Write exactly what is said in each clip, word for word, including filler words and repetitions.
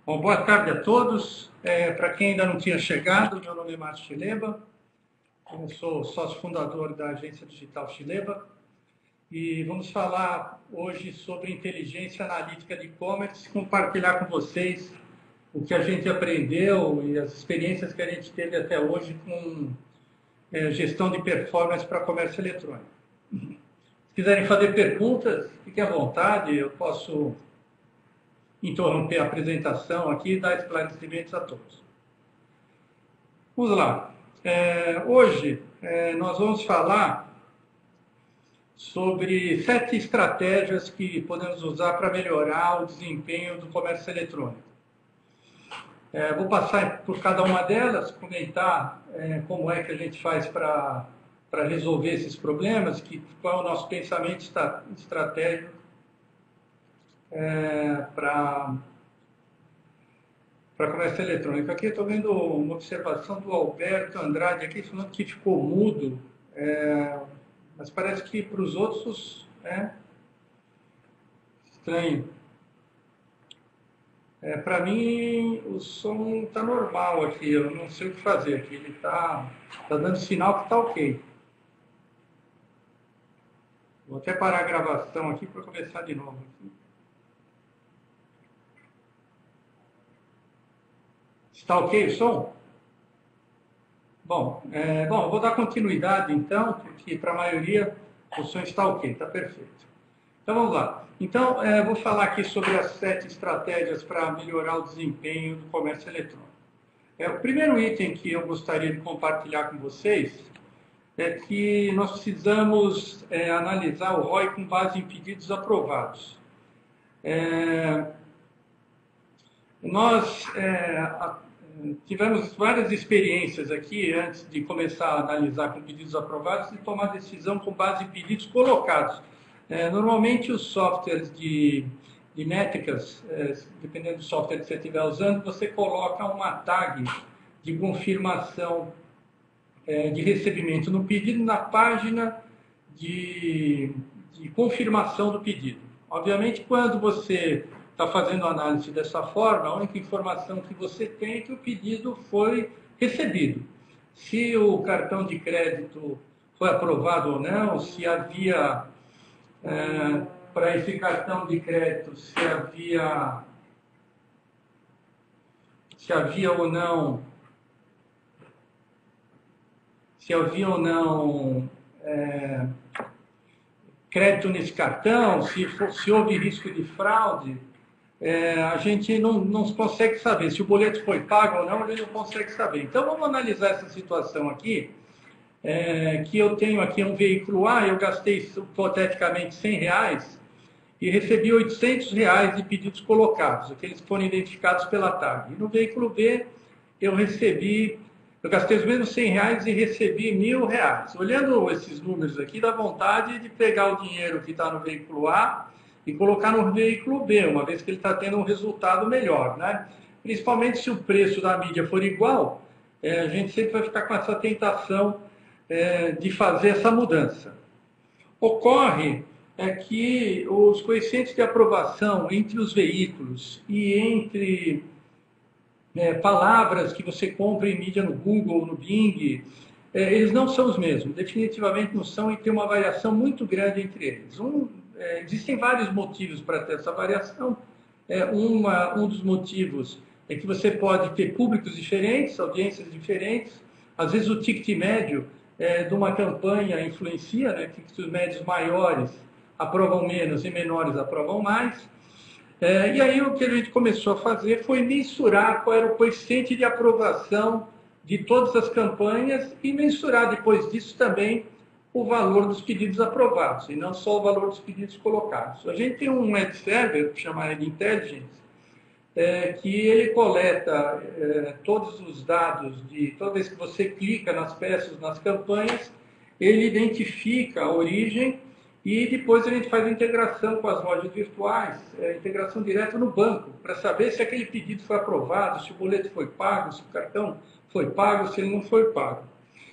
Bom, boa tarde a todos. É, Para quem ainda não tinha chegado, meu nome é Márcio Chileba, eu sou sócio fundador da agência digital Chileba e vamos falar hoje sobre inteligência analítica de e-commerce, compartilhar com vocês o que a gente aprendeu e as experiências que a gente teve até hoje com é, gestão de performance para comércio eletrônico. Se quiserem fazer perguntas, fiquem à vontade, eu posso interromper a apresentação aqui e dar esclarecimentos a todos. Vamos lá. É, hoje é, nós vamos falar sobre sete estratégias que podemos usar para melhorar o desempenho do comércio eletrônico. É, vou passar por cada uma delas, comentar é, como é que a gente faz para para resolver esses problemas, que, qual é o nosso pensamento estratégico é, para para comércio eletrônico. Aqui eu estou vendo uma observação do Alberto Andrade aqui, falando que ficou mudo, é, mas parece que para os outros é estranho. É, para mim, o som está normal aqui, eu não sei o que fazer aqui, ele está tá dando sinal que está ok. Vou até parar a gravação aqui para começar de novo. Está ok o som? Bom, é, bom, vou dar continuidade então, porque para a maioria o som está ok, está perfeito. Então vamos lá. Então, é, vou falar aqui sobre as sete estratégias para melhorar o desempenho do comércio eletrônico. É, o primeiro item que eu gostaria de compartilhar com vocês é que nós precisamos é, analisar o R O I com base em pedidos aprovados. É, nós é, a, tivemos várias experiências aqui, antes de começar a analisar com pedidos aprovados, e tomar decisão com base em pedidos colocados. É, normalmente, os softwares de, de métricas, é, dependendo do software que você estiver usando, você coloca uma tag de confirmação é, de recebimento no pedido na página de, de confirmação do pedido. Obviamente, quando você está fazendo análise dessa forma, a única informação que você tem é que o pedido foi recebido. Se o cartão de crédito foi aprovado ou não, se havia, é, para esse cartão de crédito, se havia, se havia ou não, se havia ou não é, crédito nesse cartão, se, for, se houve risco de fraude, É, a gente não, não consegue saber. Se o boleto foi pago ou não, a gente não consegue saber. Então, vamos analisar essa situação aqui, é, que eu tenho aqui um veículo A, eu gastei hipoteticamente cem reais e recebi oitocentos reais de pedidos colocados, aqueles que foram identificados pela tag. E no veículo B, eu recebi, eu gastei os mesmos cem reais e recebi mil reais. Olhando esses números aqui, dá vontade de pegar o dinheiro que está no veículo A e colocar no veículo B, uma vez que ele está tendo um resultado melhor, né? Principalmente se o preço da mídia for igual, é, a gente sempre vai ficar com essa tentação é, de fazer essa mudança. Ocorre é que os coeficientes de aprovação entre os veículos e entre é, palavras que você compra em mídia no Google, no Bing, é, eles não são os mesmos, definitivamente não são, e tem uma variação muito grande entre eles. Um, É, existem vários motivos para ter essa variação. É, uma, um dos motivos é que você pode ter públicos diferentes, audiências diferentes. Às vezes o ticket médio é, de uma campanha influencia, né? Tickets médios maiores aprovam menos e menores aprovam mais. É, e aí o que a gente começou a fazer foi mensurar qual era o coeficiente de aprovação de todas as campanhas e mensurar depois disso também o valor dos pedidos aprovados, e não só o valor dos pedidos colocados. A gente tem um ad server, chamado de Intelligence, é, que ele coleta é, todos os dados, de toda vez que você clica nas peças, nas campanhas, ele identifica a origem e depois a gente faz a integração com as lojas virtuais, é, integração direta no banco, para saber se aquele pedido foi aprovado, se o boleto foi pago, se o cartão foi pago, se ele não foi pago.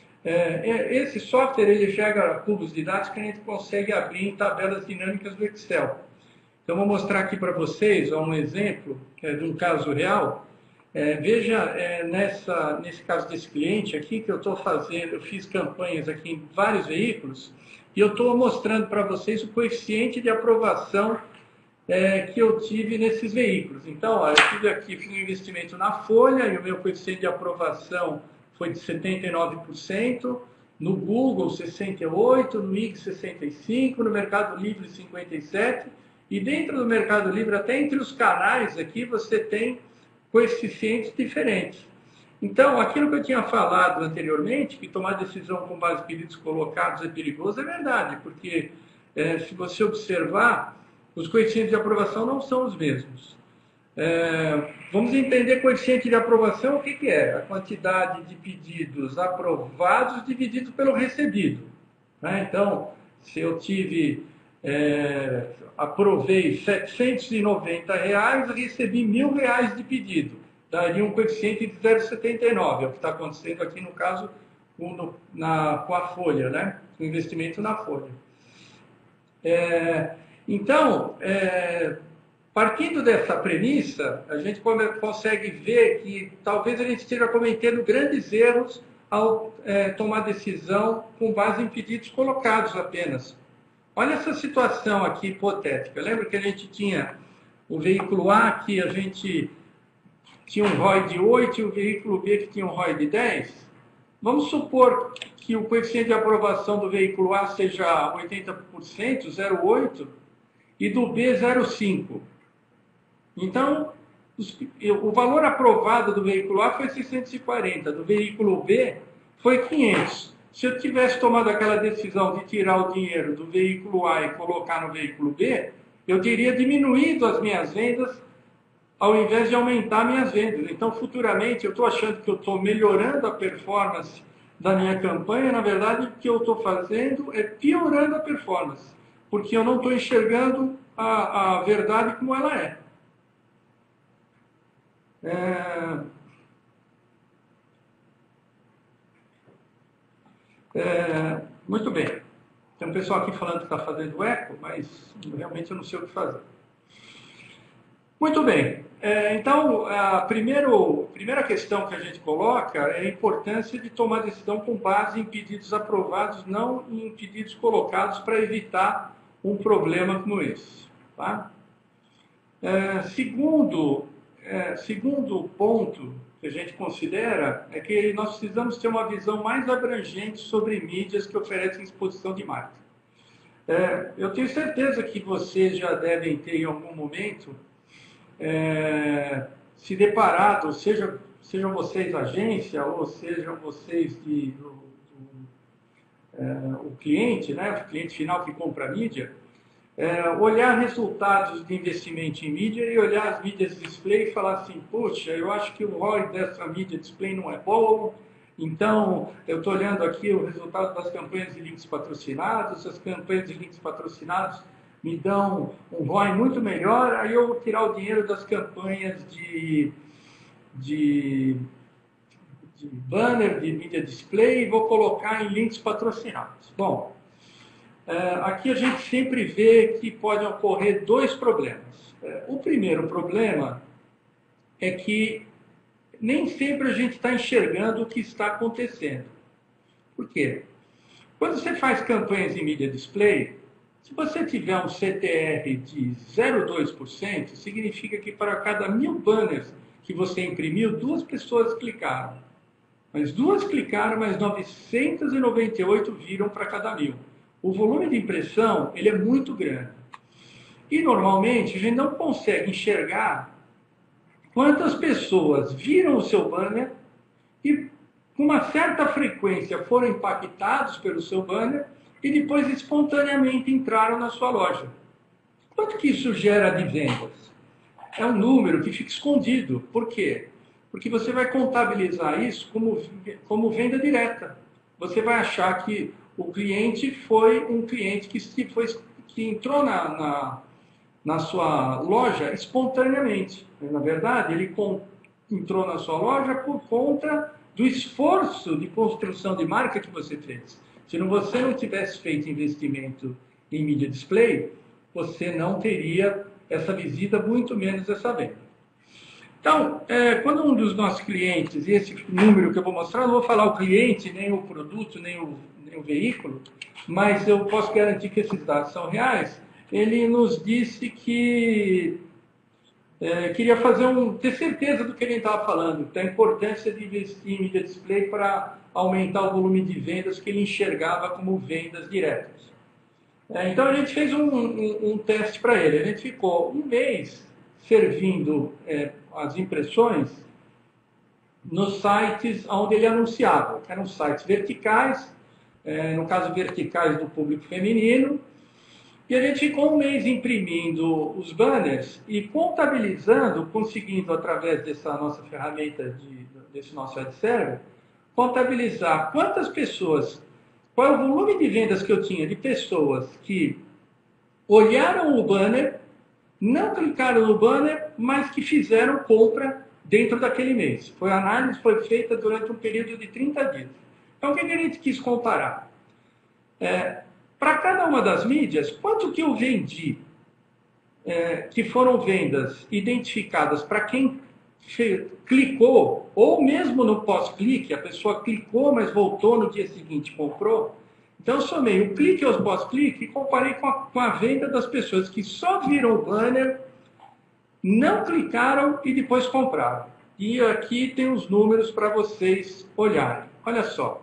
É, esse software ele gera cubos de dados que a gente consegue abrir em tabelas dinâmicas do Excel. Então, vou mostrar aqui para vocês ó, um exemplo é, de um caso real. É, veja, é, nessa, nesse caso desse cliente aqui, que eu estou fazendo, eu fiz campanhas aqui em vários veículos, e eu estou mostrando para vocês o coeficiente de aprovação é, que eu tive nesses veículos. Então, ó, eu tive aqui, fiz um investimento na Folha, e o meu coeficiente de aprovação foi de setenta e nove por cento, no Google sessenta e oito por cento, no I G sessenta e cinco por cento, no Mercado Livre cinquenta e sete por cento, e dentro do Mercado Livre, até entre os canais aqui, você tem coeficientes diferentes. Então, aquilo que eu tinha falado anteriormente, que tomar decisão com base em pedidos colocados é perigoso, é verdade, porque é, se você observar, os coeficientes de aprovação não são os mesmos. É, vamos entender coeficiente de aprovação, o que, que é? A quantidade de pedidos aprovados dividido pelo recebido. Né? Então, se eu tive, é, aprovei setecentos e noventa reais, recebi mil reais de pedido. Daria um coeficiente de zero vírgula setenta e nove, é o que está acontecendo aqui no caso com, na, com a Folha, né? O investimento na Folha. É, então, é, partindo dessa premissa, a gente consegue ver que talvez a gente esteja cometendo grandes erros ao é, tomar decisão com base em pedidos colocados apenas. Olha essa situação aqui hipotética. Lembra que a gente tinha o veículo A, que a gente tinha um R O I de oito, e o veículo B que tinha um R O I de dez? Vamos supor que o coeficiente de aprovação do veículo A seja oitenta por cento, zero vírgula oito, e do B zero vírgula cinco. Então, o valor aprovado do veículo A foi seiscentos e quarenta, do veículo B foi quinhentos. Se eu tivesse tomado aquela decisão de tirar o dinheiro do veículo A e colocar no veículo B, eu teria diminuído as minhas vendas ao invés de aumentar minhas vendas. Então, futuramente, eu estou achando que eu estou melhorando a performance da minha campanha. Na verdade, o que eu estou fazendo é piorando a performance, porque eu não estou enxergando a, a verdade como ela é. É... É... Muito bem. Tem um pessoal aqui falando que está fazendo eco, mas realmente eu não sei o que fazer. Muito bem. É, então, a primeiro, primeira questão que a gente coloca é a importância de tomar decisão com base em pedidos aprovados, não em pedidos colocados, para evitar um problema como esse. Tá? É, segundo, é, segundo ponto que a gente considera é que nós precisamos ter uma visão mais abrangente sobre mídias que oferecem exposição de marca. É, eu tenho certeza que vocês já devem ter em algum momento É, se deparado, seja, sejam vocês agência ou sejam vocês de, do, do, é, o cliente, né, o cliente final que compra a mídia, é, olhar resultados de investimento em mídia e olhar as mídias display e falar assim, puxa, eu acho que o R O I dessa mídia display não é bom, então eu estou olhando aqui o resultado das campanhas de links patrocinados, as campanhas de links patrocinados me dão um R O I muito melhor, aí eu vou tirar o dinheiro das campanhas de, de, de banner, de mídia display, e vou colocar em links patrocinados. Bom, aqui a gente sempre vê que podem ocorrer dois problemas. O primeiro problema é que nem sempre a gente está enxergando o que está acontecendo. Por quê? Quando você faz campanhas em mídia display, se você tiver um C T R de zero vírgula dois por cento, significa que para cada mil banners que você imprimiu, duas pessoas clicaram. Mas duas clicaram, mas novecentos e noventa e oito viram para cada mil. O volume de impressão ele é muito grande. E, normalmente, a gente não consegue enxergar quantas pessoas viram o seu banner e, com uma certa frequência, foram impactados pelo seu banner e depois espontaneamente entraram na sua loja. Quanto que isso gera de vendas? É um número que fica escondido. Por quê? Porque você vai contabilizar isso como, como venda direta. Você vai achar que o cliente foi um cliente que, foi, que entrou na, na, na sua loja espontaneamente. Na verdade, ele com, entrou na sua loja por conta do esforço de construção de marca que você fez. Se você não tivesse feito investimento em mídia display, você não teria essa visita, muito menos essa venda. Então, é, quando um dos nossos clientes, e esse número que eu vou mostrar, não vou falar o cliente, nem o produto, nem o, nem o veículo, mas eu posso garantir que esses dados são reais, ele nos disse que é, queria fazer um, ter certeza do que ele estava falando, da importância de investir em mídia display para aumentar o volume de vendas que ele enxergava como vendas diretas. É, então a gente fez um, um, um teste para ele, a gente ficou um mês servindo é, as impressões nos sites onde ele anunciava, que eram sites verticais, é, no caso verticais do público feminino, e a gente ficou um mês imprimindo os banners e contabilizando, conseguindo através dessa nossa ferramenta, de, desse nosso ad server, contabilizar quantas pessoas, qual é o volume de vendas que eu tinha de pessoas que olharam o banner, não clicaram no banner, mas que fizeram compra dentro daquele mês. Foi a análise foi feita durante um período de trinta dias. Então, o que a gente quis comparar? É, para cada uma das mídias, quanto que eu vendi, é, que foram vendas identificadas para quem clicou, ou mesmo no pós-clique, a pessoa clicou, mas voltou no dia seguinte e comprou. Então, eu somei o clique aos pós-clique e comparei com a, com a venda das pessoas que só viram o banner, não clicaram e depois compraram. E aqui tem os números para vocês olharem. Olha só.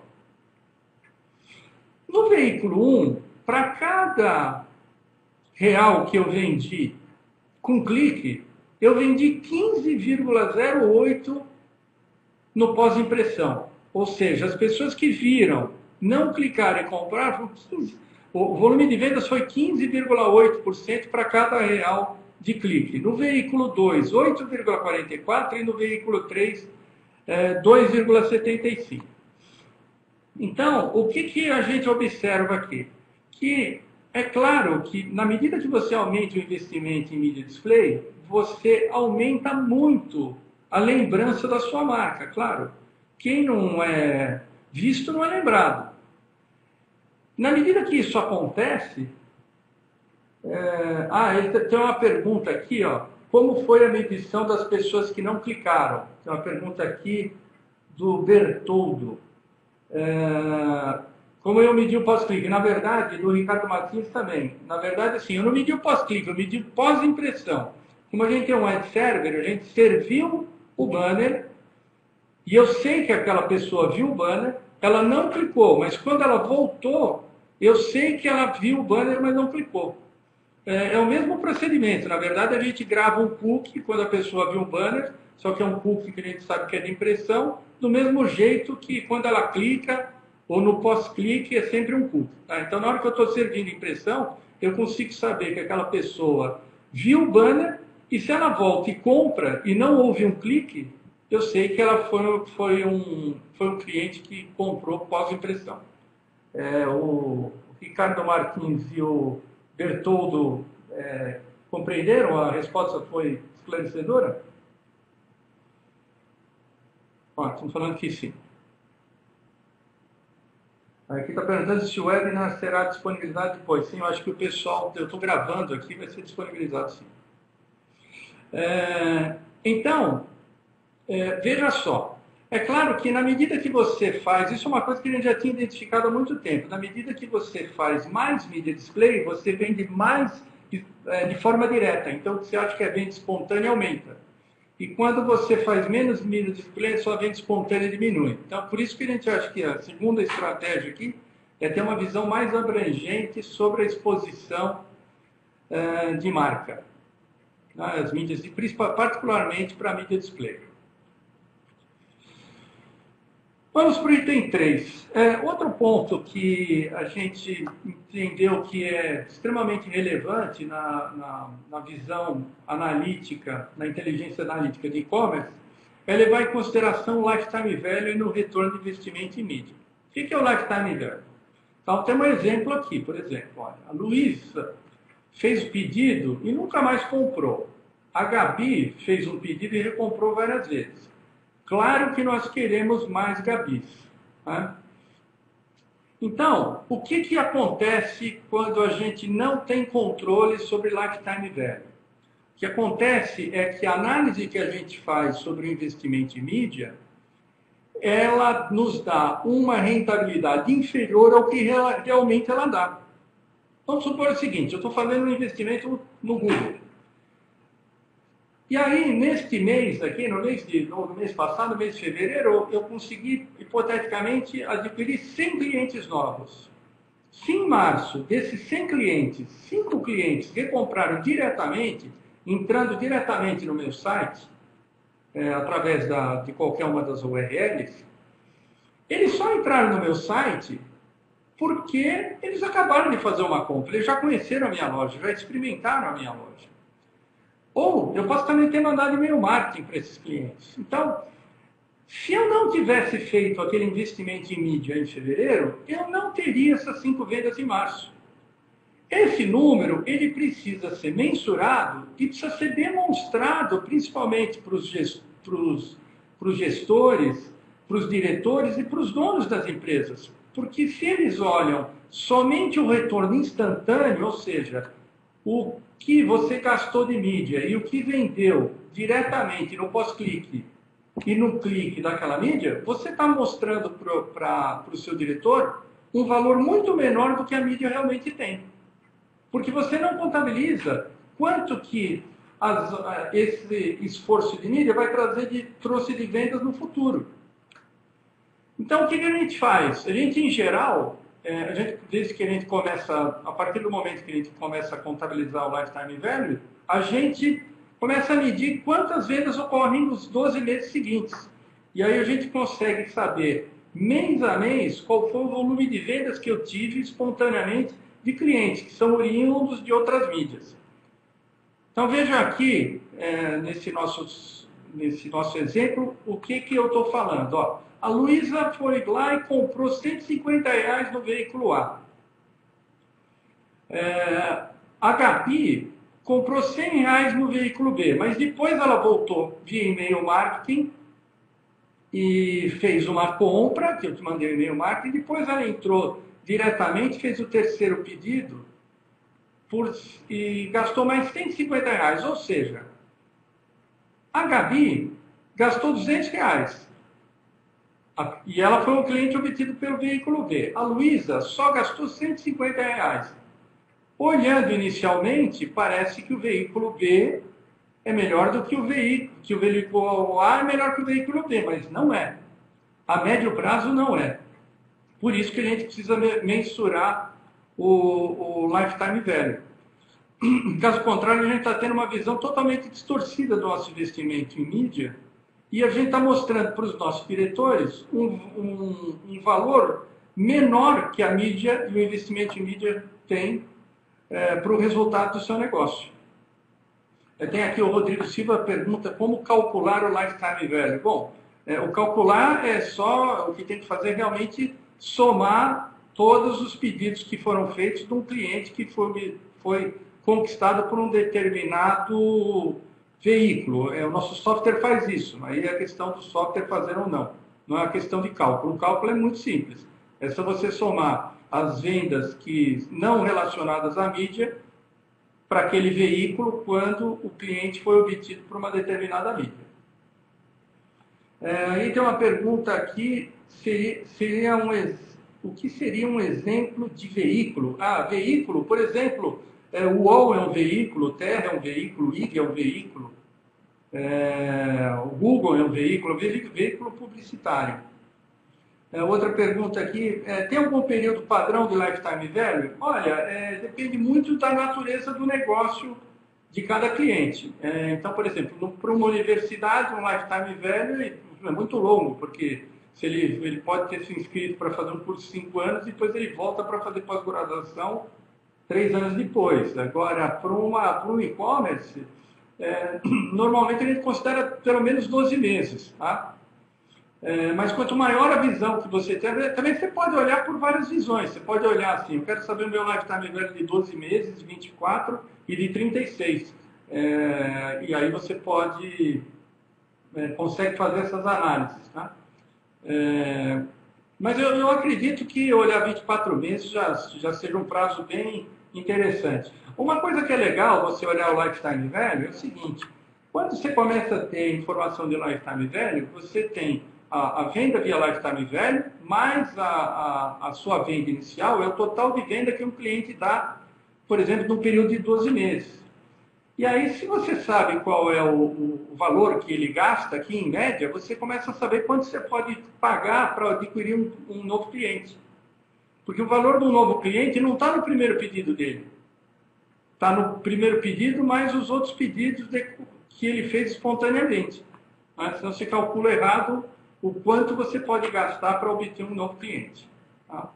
No veículo um, para cada real que eu vendi com clique, eu vendi quinze vírgula zero oito no pós-impressão. Ou seja, as pessoas que viram, não clicaram e compraram, o volume de vendas foi quinze vírgula oito por cento para cada real de clique. No veículo dois, oito vírgula quarenta e quatro por cento e no veículo três, dois vírgula setenta e cinco por cento. Então, o que, que a gente observa aqui? Que é claro que, na medida que você aumenta o investimento em mídia display, você aumenta muito a lembrança da sua marca, claro. Quem não é visto não é lembrado. Na medida que isso acontece... É... Ah, ele tem uma pergunta aqui, ó. Como foi a medição das pessoas que não clicaram? Tem uma pergunta aqui do Bertoldo. É, como eu medi o pós-clique? Na verdade, do Ricardo Martins também. Na verdade, assim, eu não medi o pós-clique, eu medi pós-impressão. Como a gente tem um ad server, a gente serviu o banner e eu sei que aquela pessoa viu o banner, ela não clicou, mas quando ela voltou, eu sei que ela viu o banner, mas não clicou. É, é o mesmo procedimento. Na verdade, a gente grava um cookie quando a pessoa viu o banner, só que é um cookie que a gente sabe que é de impressão, do mesmo jeito que quando ela clica, ou no pós-clique, é sempre um cookie. Tá? Então, na hora que eu estou servindo impressão, eu consigo saber que aquela pessoa viu o banner, e se ela volta e compra, e não houve um clique, eu sei que ela foi, foi, um, foi um cliente que comprou pós-impressão. É, o Ricardo Martins e o Bertoldo é, compreenderam? A resposta foi esclarecedora? Ó, estão falando que sim. Aqui está perguntando se o webinar será disponibilizado depois. Sim, eu acho que o pessoal, eu estou gravando aqui, vai ser disponibilizado sim. É, então, é, veja só. É claro que na medida que você faz, isso é uma coisa que a gente já tinha identificado há muito tempo, na medida que você faz mais mídia display, você vende mais de, é, de forma direta. Então, você acha que a venda espontânea aumenta. E quando você faz menos mídia display, a sua venda espontânea diminui. Então, por isso que a gente acha que a segunda estratégia aqui é ter uma visão mais abrangente sobre a exposição uh, de marca. As mídias, de, particularmente para a mídia display. Vamos para o item três. É, outro ponto que a gente entendeu que é extremamente relevante na, na, na visão analítica, na inteligência analítica de e-commerce, é levar em consideração o lifetime value no retorno de investimento em mídia. O que é o lifetime value? Então, tem um exemplo aqui, por exemplo. Olha, a Luísa fez o pedido e nunca mais comprou. A Gabi fez um pedido e recomprou várias vezes. Claro que nós queremos mais Gabis. Tá? Então, o que, que acontece quando a gente não tem controle sobre lifetime value? O que acontece é que a análise que a gente faz sobre o investimento em mídia, ela nos dá uma rentabilidade inferior ao que realmente ela dá. Vamos supor o seguinte, eu estou fazendo um investimento no Google. E aí, neste mês aqui, no mês, de, no mês passado, no mês de fevereiro, eu consegui, hipoteticamente, adquirir cem clientes novos. Se em março, desses cem clientes, cinco clientes recompraram diretamente, entrando diretamente no meu site, é, através da, de qualquer uma das U R Ls, eles só entraram no meu site porque eles acabaram de fazer uma compra, eles já conheceram a minha loja, já experimentaram a minha loja. Ou eu posso também ter mandado e-mail marketing para esses clientes. Então, se eu não tivesse feito aquele investimento em mídia em fevereiro, eu não teria essas cinco vendas em março. Esse número, ele precisa ser mensurado e precisa ser demonstrado, principalmente para os gestores, para os diretores e para os donos das empresas. Porque se eles olham somente o retorno instantâneo, ou seja, o que você gastou de mídia e o que vendeu diretamente no pós-clique e no clique daquela mídia, você está mostrando para o seu diretor um valor muito menor do que a mídia realmente tem. Porque você não contabiliza quanto que as, esse esforço de mídia vai trazer de trouxe de vendas no futuro. Então, o que a gente faz? A gente, em geral, é, a gente, desde que a gente começa, a partir do momento que a gente começa a contabilizar o lifetime value, a gente começa a medir quantas vendas ocorrem nos doze meses seguintes. E aí a gente consegue saber, mês a mês, qual foi o volume de vendas que eu tive espontaneamente de clientes, que são oriundos de outras mídias. Então, veja aqui, é, nesse, nosso, nesse nosso exemplo, o que, que eu estou falando. Ó, a Luísa foi lá e comprou cento e cinquenta reais no veículo A. É, a Gabi comprou cem reais no veículo B, mas depois ela voltou via e-mail marketing e fez uma compra, que eu te mandei o e-mail marketing, depois ela entrou diretamente, fez o terceiro pedido por, e gastou mais cento e cinquenta reais, ou seja, a Gabi gastou duzentos reais. E ela foi um cliente obtido pelo veículo B. A Luísa só gastou cento e cinquenta reais. Olhando inicialmente, parece que o veículo B é melhor do que o veículo, que o veículo A é melhor que o veículo B, mas não é. A médio prazo não é. Por isso que a gente precisa mensurar o, o lifetime value. Caso contrário, a gente está tendo uma visão totalmente distorcida do nosso investimento em mídia e a gente está mostrando para os nossos diretores um, um, um valor menor que a mídia e o investimento em mídia tem é, para o resultado do seu negócio. Tem aqui o Rodrigo Silva pergunta como calcular o lifetime value. Bom, é, o calcular é só o que tem que fazer realmente somar todos os pedidos que foram feitos de um cliente que foi, foi conquistado por um determinado veículo. É, o nosso software faz isso, aí é a questão do software fazer ou não. Não é uma questão de cálculo. O cálculo é muito simples. É só você somar as vendas que não relacionadas à mídia para aquele veículo quando o cliente foi obtido por uma determinada mídia. É, aí tem uma pergunta aqui, seria, seria um, o que seria um exemplo de veículo? Ah, veículo, por exemplo, é, o U O L é um veículo, o Terra é um veículo, o I G é um veículo, é, o Google é um veículo, veículo publicitário. É, outra pergunta aqui, é, tem algum período padrão de lifetime value? Olha, é, depende muito da natureza do negócio de cada cliente. É, então, por exemplo, para uma universidade, um lifetime value é muito longo, porque se ele, ele pode ter se inscrito para fazer um curso de cinco anos e depois ele volta para fazer pós-graduação três anos depois. Agora, para um e-commerce, é, normalmente a gente considera pelo menos doze meses, tá? É, mas quanto maior a visão que você tem, também você pode olhar por várias visões. Você pode olhar assim, eu quero saber o meu lifetime value de doze meses, de vinte e quatro e de trinta e seis. É, e aí você pode, é, consegue fazer essas análises, tá? É, mas eu, eu acredito que olhar vinte e quatro meses já, já seja um prazo bem, interessante. Uma coisa que é legal você olhar o lifetime value é o seguinte: quando você começa a ter informação de lifetime value, você tem a, a venda via lifetime value, mais a, a, a sua venda inicial, é o total de venda que um cliente dá, por exemplo, num período de doze meses. E aí, se você sabe qual é o, o, o valor que ele gasta aqui, em média, você começa a saber quanto você pode pagar para adquirir um, um novo cliente. Porque o valor do novo cliente não está no primeiro pedido dele. Está no primeiro pedido, mais os outros pedidos de, que ele fez espontaneamente. Né? Senão você calcula errado o quanto você pode gastar para obter um novo cliente. Tá?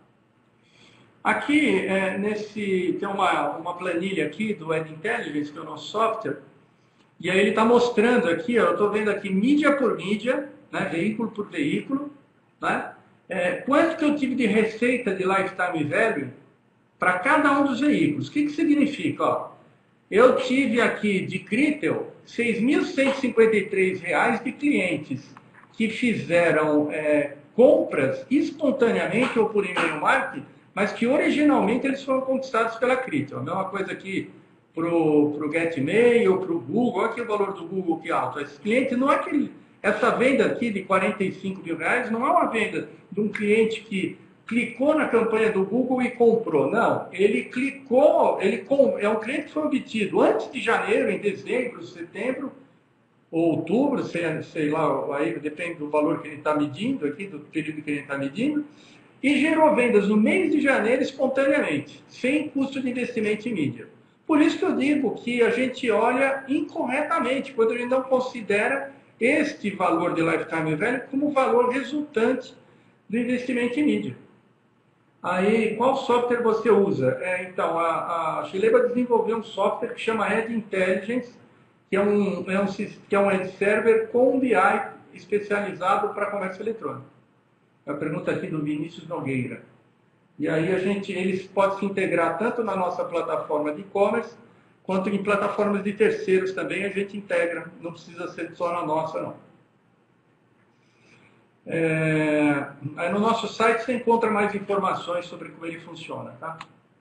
Aqui, é, nesse, tem uma, uma planilha aqui do Ad Intelligence, que é o nosso software, e aí ele está mostrando aqui, ó, eu estou vendo aqui mídia por mídia, né, veículo por veículo, né, é, quanto que eu tive de receita de lifetime value para cada um dos veículos. O que, que significa? Ó? Eu tive aqui de Critel seis mil cento e cinquenta e três reais de clientes que fizeram é, compras espontaneamente ou por e-mail marketing, mas que originalmente eles foram conquistados pela Critel. A mesma coisa aqui para o GetMail, para o Google. Olha aqui o valor do Google que é alto. Esse cliente não é aquele, essa venda aqui de quarenta e cinco mil reais não é uma venda de um cliente que clicou na campanha do Google e comprou. Não, ele clicou, ele é um cliente que foi obtido antes de janeiro, em dezembro, setembro, ou outubro, sei, sei lá, aí depende do valor que ele está medindo aqui, do período que ele está medindo, e gerou vendas no mês de janeiro espontaneamente, sem custo de investimento em mídia. Por isso que eu digo que a gente olha incorretamente, quando a gente não considera este valor de lifetime value como valor resultante do investimento em mídia. Aí, qual software você usa? É, então, a, a Chileba desenvolveu um software que chama Ad Intelligence, que é um, é um, que é um Ad Server com um B I especializado para comércio eletrônico. A pergunta aqui do Vinícius Nogueira. E aí a gente, eles podem se integrar tanto na nossa plataforma de e-commerce, quanto em plataformas de terceiros também a gente integra, não precisa ser só na nossa, não. É, aí no nosso site você encontra mais informações sobre como ele funciona, tá?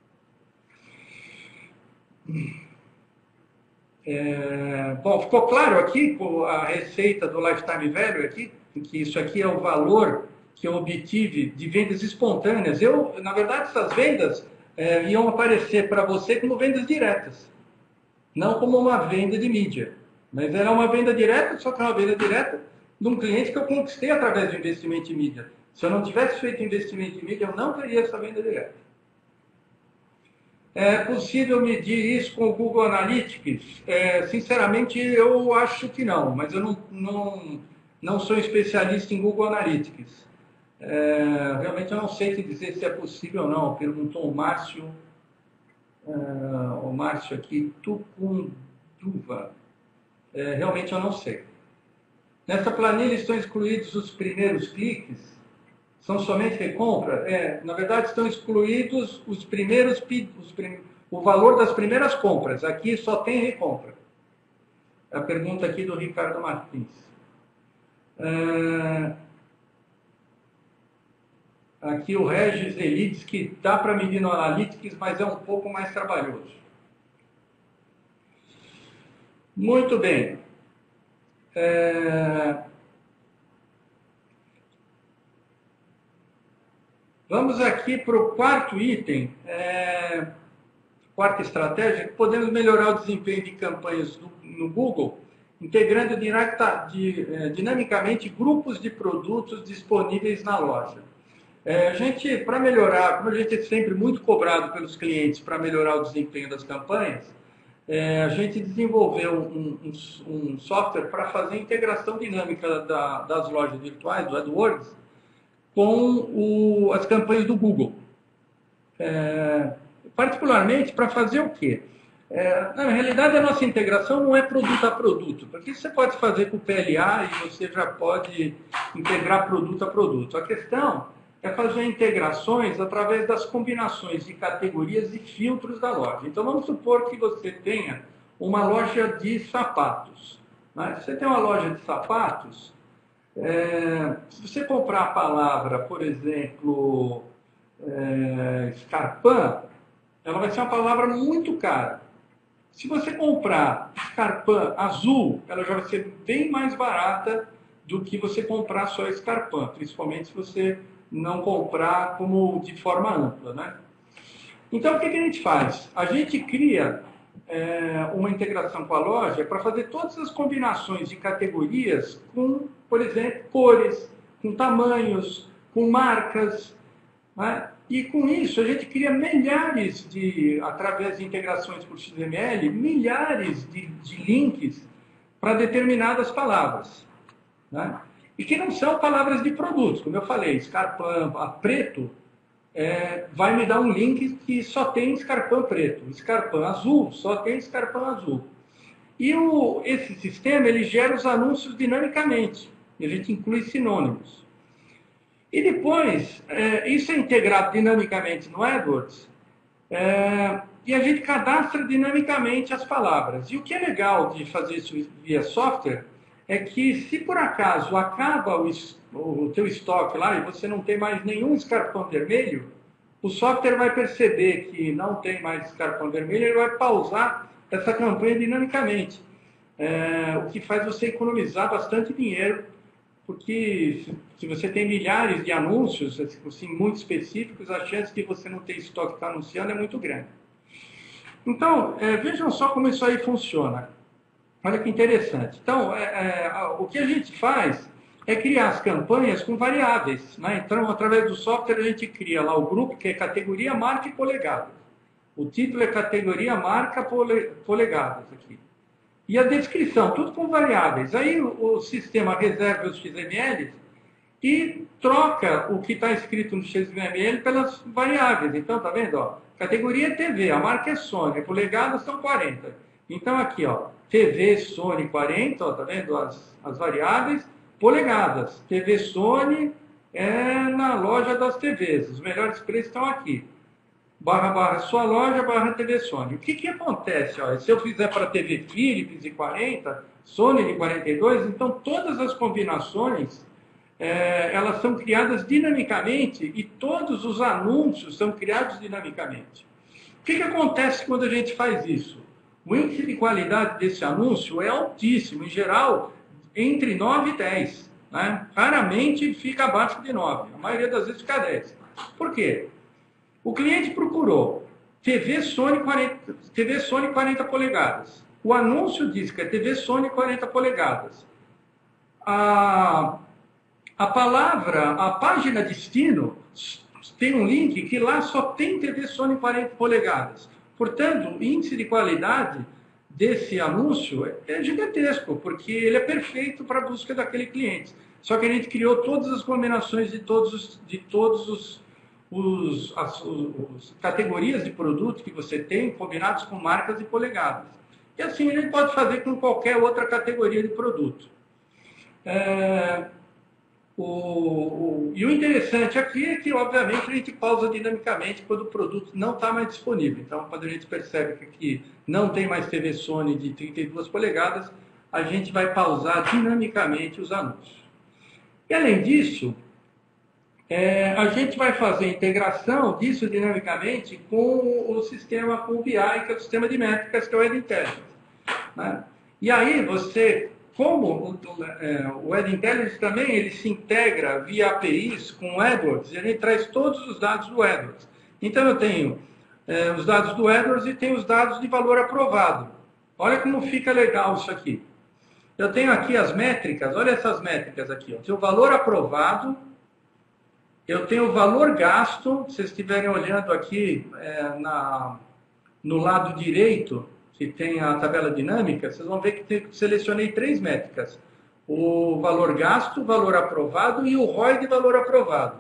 É, bom, ficou claro aqui a receita do Lifetime Value aqui, que isso aqui é o valor que eu obtive de vendas espontâneas. Eu, na verdade, essas vendas é, iam aparecer para você como vendas diretas, não como uma venda de mídia. Mas era uma venda direta, só que é uma venda direta de um cliente que eu conquistei através do investimento em mídia. Se eu não tivesse feito investimento em mídia, eu não teria essa venda direta. É possível medir isso com o Google Analytics? É, sinceramente, eu acho que não, mas eu não, não, não sou especialista em Google Analytics. É, realmente eu não sei te dizer se é possível ou não. Perguntou o Márcio, é, o Márcio aqui, Tucunduva. É, realmente eu não sei. Nessa planilha estão excluídos os primeiros cliques? São somente recompra? É, na verdade estão excluídos os primeiros os prim... o valor das primeiras compras. Aqui só tem recompra. É a pergunta aqui do Ricardo Martins. É... Aqui o Regis Eli diz que dá para medir no Analytics, mas é um pouco mais trabalhoso. Muito bem. É... Vamos aqui para o quarto item, é... quarta estratégia, que podemos melhorar o desempenho de campanhas do, no Google, integrando direta, de, é, dinamicamente grupos de produtos disponíveis na loja. É, a gente, para melhorar, como a gente é sempre muito cobrado pelos clientes para melhorar o desempenho das campanhas, é, a gente desenvolveu um, um, um software para fazer a integração dinâmica da, das lojas virtuais, do AdWords, com o, as campanhas do Google. É, particularmente para fazer o quê? É, na realidade, a nossa integração não é produto a produto, porque isso você pode fazer com o P L A e você já pode integrar produto a produto. A questão é fazer integrações através das combinações de categorias e filtros da loja. Então, vamos supor que você tenha uma loja de sapatos. Né? Se você tem uma loja de sapatos, é, se você comprar a palavra, por exemplo, é, Scarpin, ela vai ser uma palavra muito cara. Se você comprar Scarpan azul, ela já vai ser bem mais barata do que você comprar só Scarpan, principalmente se você não comprar como de forma ampla, né? Então, o que, que a gente faz? A gente cria é, uma integração com a loja para fazer todas as combinações de categorias com, por exemplo, cores, com tamanhos, com marcas, né? E com isso a gente cria milhares de, através de integrações por X M L, milhares de, de links para determinadas palavras, né? E que não são palavras de produtos, como eu falei, Scarpan, a preto, é, vai me dar um link que só tem Scarpan preto, Scarpan azul, só tem Scarpan azul. E o, esse sistema ele gera os anúncios dinamicamente, e a gente inclui sinônimos. E depois, é, isso é integrado dinamicamente no AdWords, é, e a gente cadastra dinamicamente as palavras. E o que é legal de fazer isso via software é que, se por acaso acaba o, o teu estoque lá e você não tem mais nenhum Scarpan vermelho, o software vai perceber que não tem mais Scarpan vermelho e ele vai pausar essa campanha dinamicamente, é, o que faz você economizar bastante dinheiro, porque se você tem milhares de anúncios, assim, muito específicos, a chance de você não ter estoque que está anunciando é muito grande. Então, é, vejam só como isso aí funciona. Olha que interessante. Então, é, é, o que a gente faz é criar as campanhas com variáveis, né? Então, através do software, a gente cria lá o grupo, que é categoria, marca e polegadas. O título é categoria, marca, pole, polegadas aqui. E a descrição, tudo com variáveis. Aí o, o sistema reserva os X M Ls e troca o que está escrito no X M L pelas variáveis. Então, tá vendo? Ó, categoria é T V, a marca é Sony, polegadas são quarenta. Então, aqui, ó, T V Sony quarenta, ó, tá vendo as, as variáveis, polegadas. T V Sony é na loja das T Vs, os melhores preços estão aqui. Barra, barra, sua loja, barra T V Sony. O que que acontece? Ó, se eu fizer para T V Philips de quarenta, Sony de quarenta e dois, então todas as combinações, é, elas são criadas dinamicamente e todos os anúncios são criados dinamicamente. O que que acontece quando a gente faz isso? O índice de qualidade desse anúncio é altíssimo, em geral, entre nove e dez. Né? Raramente fica abaixo de nove, a maioria das vezes fica dez. Por quê? O cliente procurou T V Sony quarenta, T V Sony quarenta polegadas. O anúncio diz que é T V Sony quarenta polegadas. A, a palavra, a página destino tem um link que lá só tem T V Sony quarenta polegadas. Portanto, o índice de qualidade desse anúncio é gigantesco, porque ele é perfeito para a busca daquele cliente. Só que a gente criou todas as combinações de todos os, de todos os Os, as os, categorias de produto que você tem combinados com marcas e polegadas. E assim a gente pode fazer com qualquer outra categoria de produto. É, o, o, e o interessante aqui é que, obviamente, a gente pausa dinamicamente quando o produto não está mais disponível. Então, quando a gente percebe que aqui não tem mais T V Sony de trinta e duas polegadas, a gente vai pausar dinamicamente os anúncios. E, além disso, É, a gente vai fazer a integração disso dinamicamente com o sistema, com o B I, que é o sistema de métricas, que é o Ad Intelligence. Né? E aí você, como o, é, o Ad Intelligence também, ele se integra via A P Is com o AdWords, e ele traz todos os dados do AdWords. Então eu tenho é, os dados do AdWords e tenho os dados de valor aprovado. Olha como fica legal isso aqui. Eu tenho aqui as métricas, olha essas métricas aqui. Ó. Tenho o valor aprovado, eu tenho o valor gasto, se vocês estiverem olhando aqui é, na, no lado direito, que tem a tabela dinâmica, vocês vão ver que tem, selecionei três métricas. O valor gasto, o valor aprovado e o R O I de valor aprovado.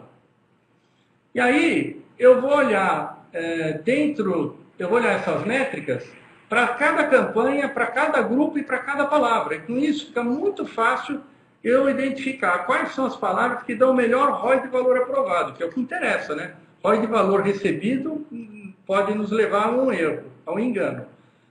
E aí, eu vou olhar é, dentro, eu vou olhar essas métricas para cada campanha, para cada grupo e para cada palavra. E com isso fica muito fácil eu identificar quais são as palavras que dão o melhor R O I de valor aprovado, que é o que interessa, né? R O I de valor recebido pode nos levar a um erro, a um engano.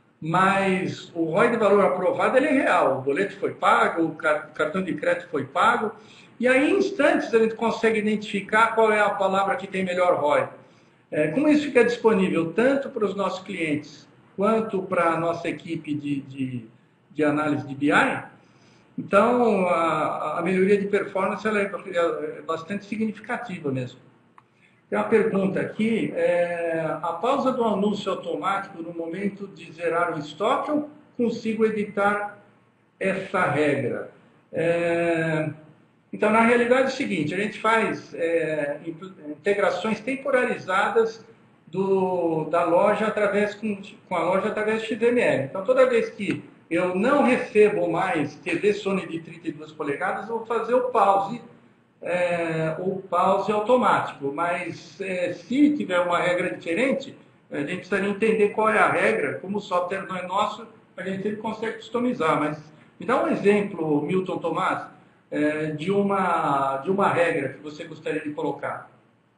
Mas o R O I de valor aprovado, ele é real. O boleto foi pago, o cartão de crédito foi pago. E aí, em instantes, a gente consegue identificar qual é a palavra que tem melhor R O I. É, como isso fica disponível tanto para os nossos clientes quanto para a nossa equipe de, de, de análise de B I, então a, a melhoria de performance ela é bastante significativa mesmo. Tem uma pergunta aqui, é, a pausa do anúncio automático no momento de zerar o estoque, eu consigo editar essa regra? É, então, na realidade é o seguinte, a gente faz é, integrações temporalizadas do, da loja através com, com a loja através de X M L. Então, toda vez que eu não recebo mais T V Sony de trinta e duas polegadas, eu vou fazer o pause, é, o pause automático. Mas é, se tiver uma regra diferente, a gente precisaria entender qual é a regra. Como o software não é nosso, a gente sempre consegue customizar. Mas me dá um exemplo, Milton Tomás, é, de, uma, de uma regra que você gostaria de colocar.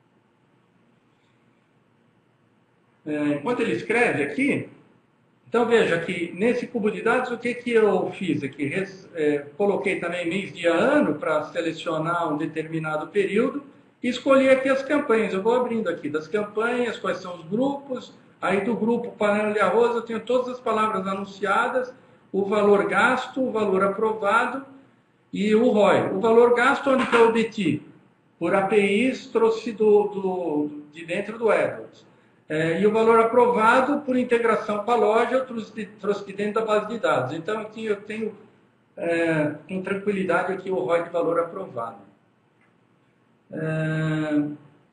É, enquanto ele escreve aqui, então veja que nesse cubo de dados, o que, que eu fiz aqui? Res, é, coloquei também mês, dia, ano para selecionar um determinado período e escolhi aqui as campanhas. Eu vou abrindo aqui das campanhas, quais são os grupos, aí do grupo panela de arroz eu tenho todas as palavras anunciadas, o valor gasto, o valor aprovado e o R O I. O valor gasto onde que eu obti? Por A P Is, trouxe do, do, de dentro do AdWords. É, e o valor aprovado por integração com a loja, eu trouxe de, trouxe de dentro da base de dados. Então, aqui eu tenho é, com tranquilidade aqui o R O I de valor aprovado. É,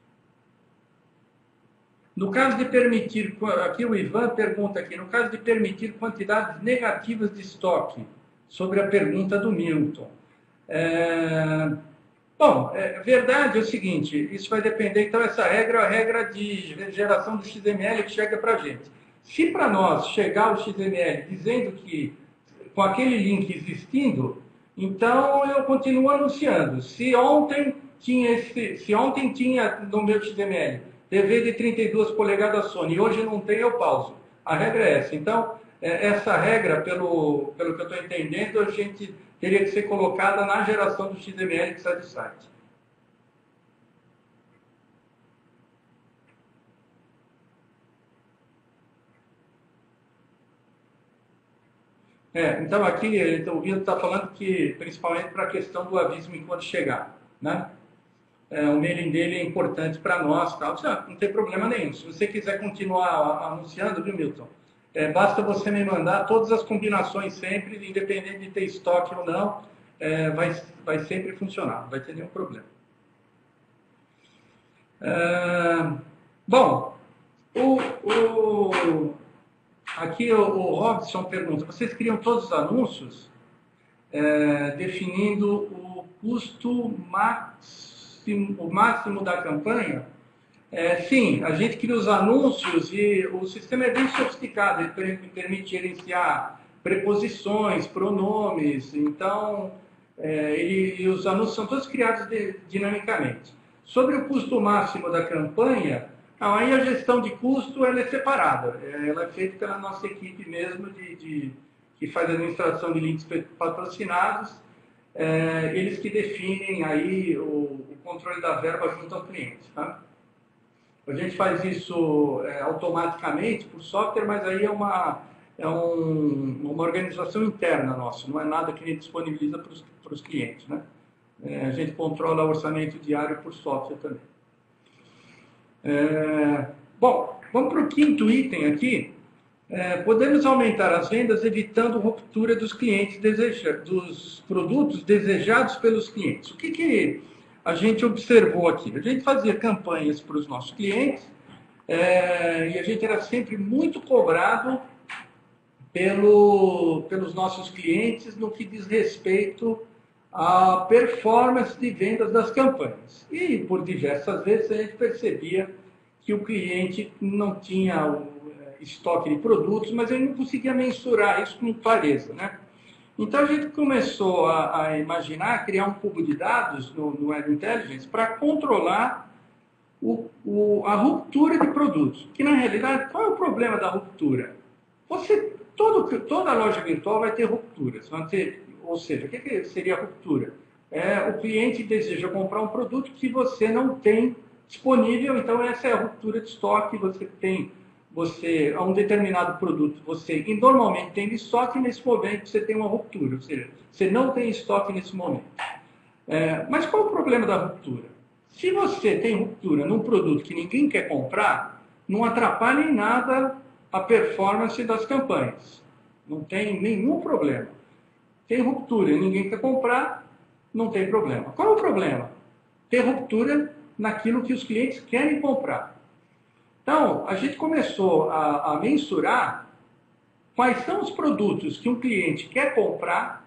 no caso de permitir, aqui o Ivan pergunta aqui, no caso de permitir quantidades negativas de estoque, sobre a pergunta do Milton. É, bom, é, verdade é o seguinte, isso vai depender, então essa regra é a regra de geração do X M L que chega para a gente. Se para nós chegar o X M L dizendo que, com aquele link existindo, então eu continuo anunciando. Se ontem tinha, esse, se ontem tinha no meu X M L T V de trinta e duas polegadas Sony e hoje não tem, eu pauso. A regra é essa. Então, essa regra, pelo, pelo que eu estou entendendo, a gente teria que ser colocada na geração do X M L que sai do site. É, então aqui o Vitor está falando que, principalmente para a questão do aviso quando chegar, né? É, o mailing dele é importante para nós, tal. Não tem problema nenhum. Se você quiser continuar anunciando, viu, Milton? É, basta você me mandar todas as combinações sempre, independente de ter estoque ou não, é, vai, vai sempre funcionar, não vai ter nenhum problema. É, bom, o, o, aqui o, o Robson pergunta, vocês criam todos os anúncios é, definindo o custo máximo, o máximo da campanha? É, sim, a gente cria os anúncios e o sistema é bem sofisticado, ele permite gerenciar preposições, pronomes, então é, ele, e os anúncios são todos criados de, dinamicamente. Sobre o custo máximo da campanha, não, aí a gestão de custo ela é separada, ela é feita pela nossa equipe mesmo de, de, que faz a administração de links patrocinados, é, eles que definem aí o, o controle da verba junto ao cliente, tá? A gente faz isso é, automaticamente por software, mas aí é uma, é um, uma organização interna nossa, não é nada que a gente disponibiliza para os clientes, né? É, a gente controla o orçamento diário por software também. É, bom, vamos para o quinto item aqui. É, podemos aumentar as vendas evitando ruptura dos clientes deseja, dos produtos desejados pelos clientes. O que que a gente observou aqui? A gente fazia campanhas para os nossos clientes é, e a gente era sempre muito cobrado pelo, pelos nossos clientes no que diz respeito à performance de vendas das campanhas. E por diversas vezes a gente percebia que o cliente não tinha o estoque de produtos, mas ele não conseguia mensurar isso com clareza, né? Então, a gente começou a, a imaginar, criar um cubo de dados no, no Web Intelligence para controlar o, o, a ruptura de produtos. Que, na realidade, qual é o problema da ruptura? Você, todo, toda loja virtual vai ter rupturas. Vai ter, ou seja, o que, que seria a ruptura? É, o cliente deseja comprar um produto que você não tem disponível. Então, essa é a ruptura de estoque. Você tem, você, a um determinado produto, você normalmente tem estoque, e nesse momento você tem uma ruptura, ou seja, você não tem estoque nesse momento. É, mas qual é o problema da ruptura? Se você tem ruptura num produto que ninguém quer comprar, não atrapalha em nada a performance das campanhas. Não tem nenhum problema. Tem ruptura e ninguém quer comprar, não tem problema. Qual é o problema? Ter ruptura naquilo que os clientes querem comprar. Então, a gente começou a, a mensurar quais são os produtos que um cliente quer comprar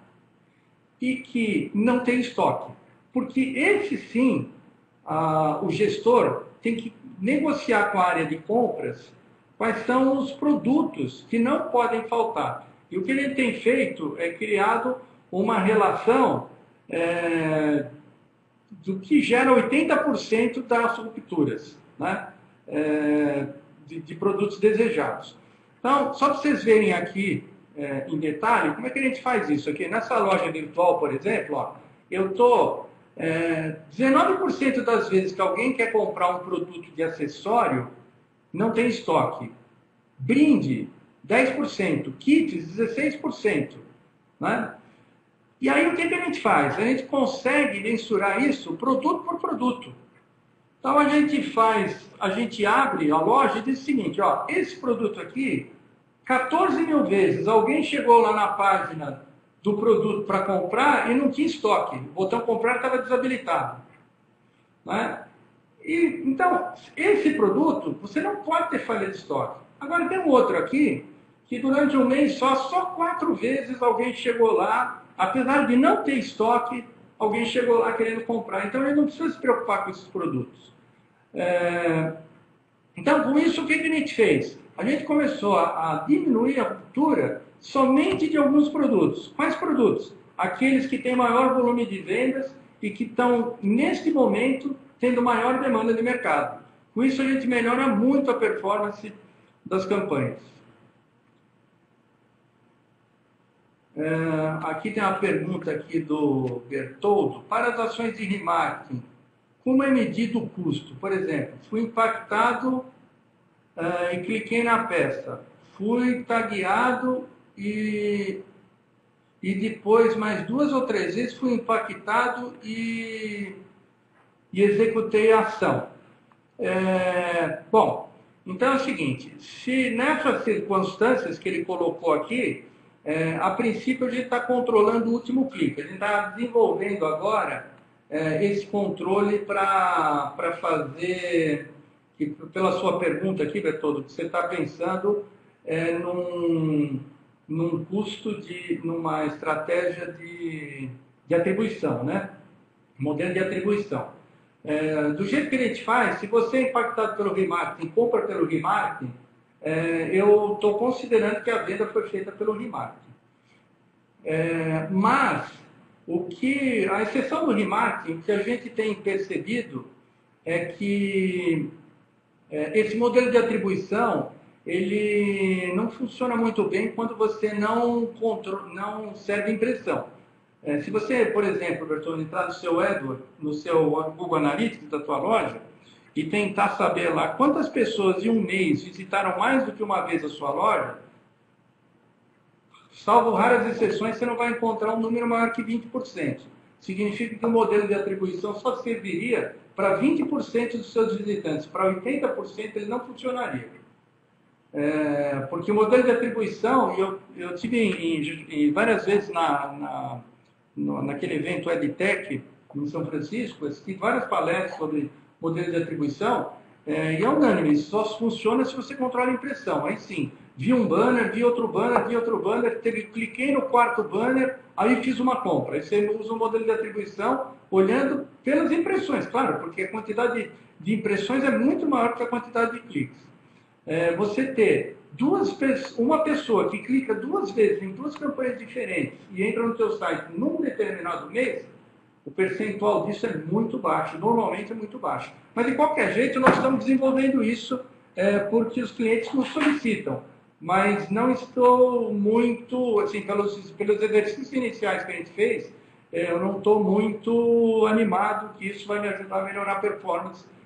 e que não tem estoque. Porque esse sim, a, o gestor tem que negociar com a área de compras quais são os produtos que não podem faltar. E o que ele tem feito é criado uma relação é, do que gera oitenta por cento das rupturas, né, é, de, de produtos desejados. Então, só para vocês verem aqui é, em detalhe, como é que a gente faz isso aqui? Nessa loja virtual, por exemplo, ó, eu estou... É, dezenove por cento das vezes que alguém quer comprar um produto de acessório, não tem estoque. Brinde, dez por cento. Kits, dezesseis por cento. Né? E aí o que, que a gente faz? A gente consegue mensurar isso produto por produto. Então a gente faz, a gente abre a loja e diz o seguinte, ó, esse produto aqui, quatorze mil vezes alguém chegou lá na página do produto para comprar e não tinha estoque. O botão comprar estava desabilitado. Né? E, então, esse produto, você não pode ter falha de estoque. Agora, tem um outro aqui, que durante um mês só, só quatro vezes alguém chegou lá, apesar de não ter estoque, alguém chegou lá querendo comprar. Então, ele não precisa se preocupar com esses produtos. É... Então, com isso, o que a gente fez? A gente começou a, a diminuir a ruptura somente de alguns produtos. Quais produtos? Aqueles que têm maior volume de vendas e que estão, neste momento, tendo maior demanda de mercado. Com isso, a gente melhora muito a performance das campanhas. É, aqui tem uma pergunta aqui do Bertoldo. Para as ações de remarketing, como é medido o custo? Por exemplo, fui impactado uh, e cliquei na peça. Fui tagueado e, e depois, mais duas ou três vezes, fui impactado e, e executei a ação. É, bom, então é o seguinte, se nessas circunstâncias que ele colocou aqui, é, a princípio a gente está controlando o último clique, a gente está desenvolvendo agora é, esse controle para fazer, que, pela sua pergunta aqui, Bertoldo, que você está pensando é, num, num custo, de, numa estratégia de, de atribuição, né? Modelo de atribuição. É, do jeito que a gente faz, se você é impactado pelo remarketing, compra pelo remarketing, é, eu estou considerando que a venda foi feita pelo remarketing. É, mas, o que, a exceção do remarketing, o que a gente tem percebido é que é, esse modelo de atribuição, ele não funciona muito bem quando você não, controla, não serve impressão. É, se você, por exemplo, Bertoldo, entrar no seu AdWords, no seu Google Analytics da tua loja e tentar saber lá quantas pessoas em um mês visitaram mais do que uma vez a sua loja, salvo raras exceções, você não vai encontrar um número maior que vinte por cento. Significa que o modelo de atribuição só serviria para vinte por cento dos seus visitantes. Para oitenta por cento ele não funcionaria. É, porque o modelo de atribuição, eu, eu tive em, em, várias vezes na... na No, naquele evento EdTech em São Francisco, assisti várias palestras sobre modelo de atribuição, é, e é unânime, só funciona se você controla a impressão. Aí sim, vi um banner, vi outro banner, vi outro banner, teve, cliquei no quarto banner, aí fiz uma compra. Aí você usa o modelo de atribuição olhando pelas impressões, claro, porque a quantidade de, de impressões é muito maior que a quantidade de cliques. É, você ter duas, uma pessoa que clica duas vezes em duas campanhas diferentes e entra no teu site num determinado mês, o percentual disso é muito baixo, normalmente é muito baixo. Mas de qualquer jeito nós estamos desenvolvendo isso é, porque os clientes nos solicitam. Mas não estou muito, assim, pelos, pelos exercícios iniciais que a gente fez, é, eu não estou muito animado que isso vai me ajudar a melhorar a performance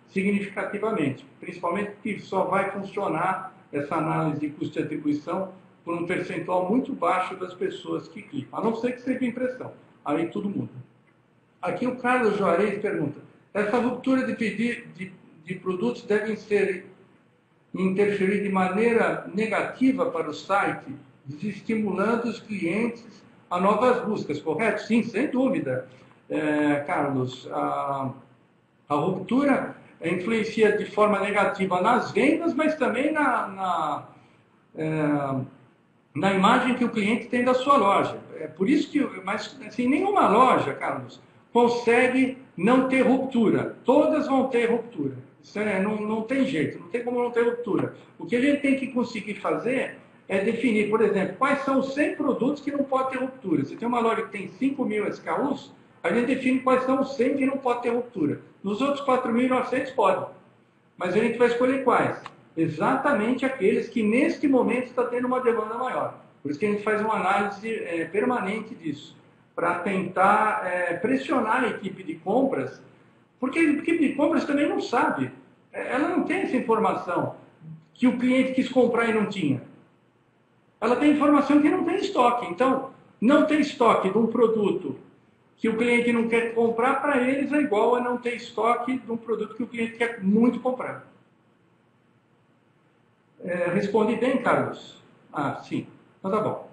significativamente, principalmente porque só vai funcionar essa análise de custo de atribuição por um percentual muito baixo das pessoas que clicam, a não ser que seja impressão, aí tudo muda. Aqui o Carlos Juarez pergunta, essa ruptura de, pedir, de, de produtos deve ser interferir de maneira negativa para o site, desestimulando os clientes a novas buscas, correto? Sim, sem dúvida, é, Carlos. A, a ruptura influencia de forma negativa nas vendas, mas também na, na, é, na imagem que o cliente tem da sua loja. É por isso que, mas assim, nenhuma loja, Carlos, consegue não ter ruptura. Todas vão ter ruptura. Isso é, não, não tem jeito, não tem como não ter ruptura. O que a gente tem que conseguir fazer é definir, por exemplo, quais são os cem produtos que não podem ter ruptura. Se tem uma loja que tem cinco mil S K Us, a gente define quais são os cem que não podem ter ruptura. Nos outros quatro mil e novecentos podem. Mas a gente vai escolher quais? Exatamente aqueles que neste momento está tendo uma demanda maior. Por isso que a gente faz uma análise é, permanente disso, para tentar é, pressionar a equipe de compras, porque a equipe de compras também não sabe, ela não tem essa informação que o cliente quis comprar e não tinha. Ela tem informação que não tem estoque. Então, não ter estoque de um produto que o cliente não quer comprar, para eles é igual a não ter estoque de um produto que o cliente quer muito comprar. É, responde bem, Carlos? Ah, sim. Então tá bom.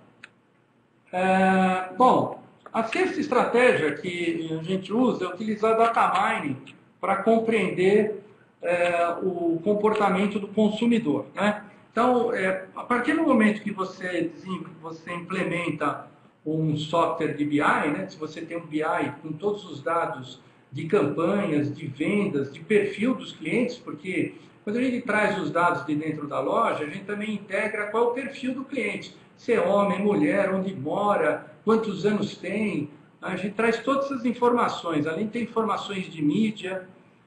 É, bom, a sexta estratégia que a gente usa é utilizar data mining para compreender é, o comportamento do consumidor, né? Então, é, a partir do momento que você, você implementa um software de B I, né? Se você tem um B I com todos os dados de campanhas, de vendas, de perfil dos clientes, porque quando a gente traz os dados de dentro da loja, a gente também integra qual é o perfil do cliente. Se é homem, mulher, onde mora, quantos anos tem. A gente traz todas essas informações, além de ter informações de mídia,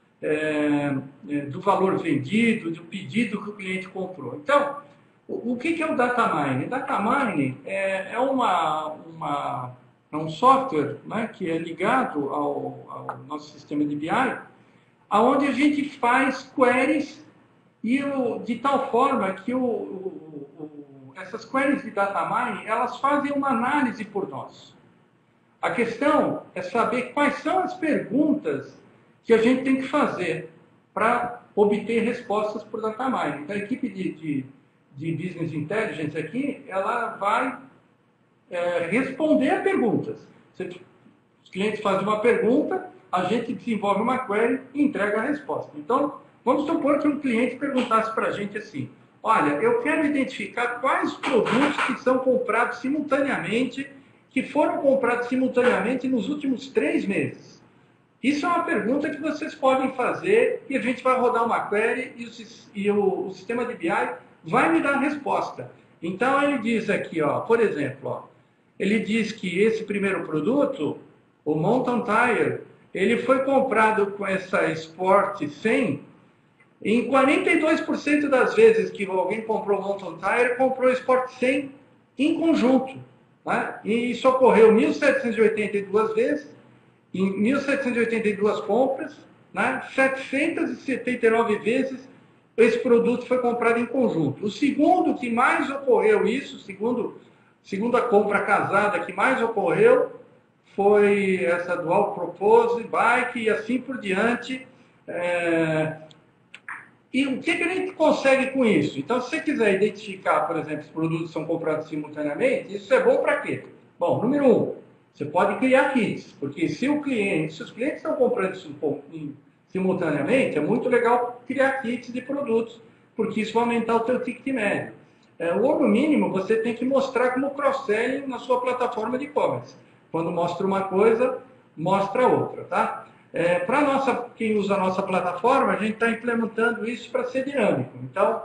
é, é, do valor vendido, do pedido que o cliente comprou. Então, o, o que, que é o data mining? Data mining é, é, uma, uma, é um software, né, que é ligado ao, ao nosso sistema de B I, onde a gente faz queries e o, de tal forma que o, o, o, essas queries de data mining, elas fazem uma análise por nós. A questão é saber quais são as perguntas que a gente tem que fazer para obter respostas por data mining. Então, a equipe de, de, de Business Intelligence aqui, ela vai é, responder a perguntas. Os clientes fazem uma pergunta, a gente desenvolve uma query e entrega a resposta. Então, vamos supor que um cliente perguntasse para a gente assim, olha, eu quero identificar quais produtos que são comprados simultaneamente, que foram comprados simultaneamente nos últimos três meses. Isso é uma pergunta que vocês podem fazer e a gente vai rodar uma query e o, e o, o sistema de B I vai me dar a resposta. Então, ele diz aqui, ó, por exemplo, ó, ele diz que esse primeiro produto, o Mountain Tire, ele foi comprado com essa Sport cem, em quarenta e dois por cento das vezes que alguém comprou o Mountain Tire, comprou o Sport cem em conjunto. Tá? E isso ocorreu mil setecentas e oitenta e duas vezes, em mil setecentas e oitenta e duas compras, né? setecentas e setenta e nove vezes esse produto foi comprado em conjunto. O segundo que mais ocorreu isso, segundo, segundo a compra casada que mais ocorreu, foi essa Dual Propose Bike e assim por diante. É... E o que, que a gente consegue com isso? Então, se você quiser identificar, por exemplo, os produtos que são comprados simultaneamente, isso é bom para quê? Bom, número um, você pode criar kits, porque se, o cliente, se os clientes estão comprando simultaneamente, é muito legal criar kits de produtos, porque isso vai aumentar o teu ticket médio. É, ou, no mínimo, você tem que mostrar como cross-selling na sua plataforma de e-commerce. Quando mostra uma coisa, mostra outra, tá? É, para nossa, quem usa a nossa plataforma, a gente está implementando isso para ser dinâmico. Então,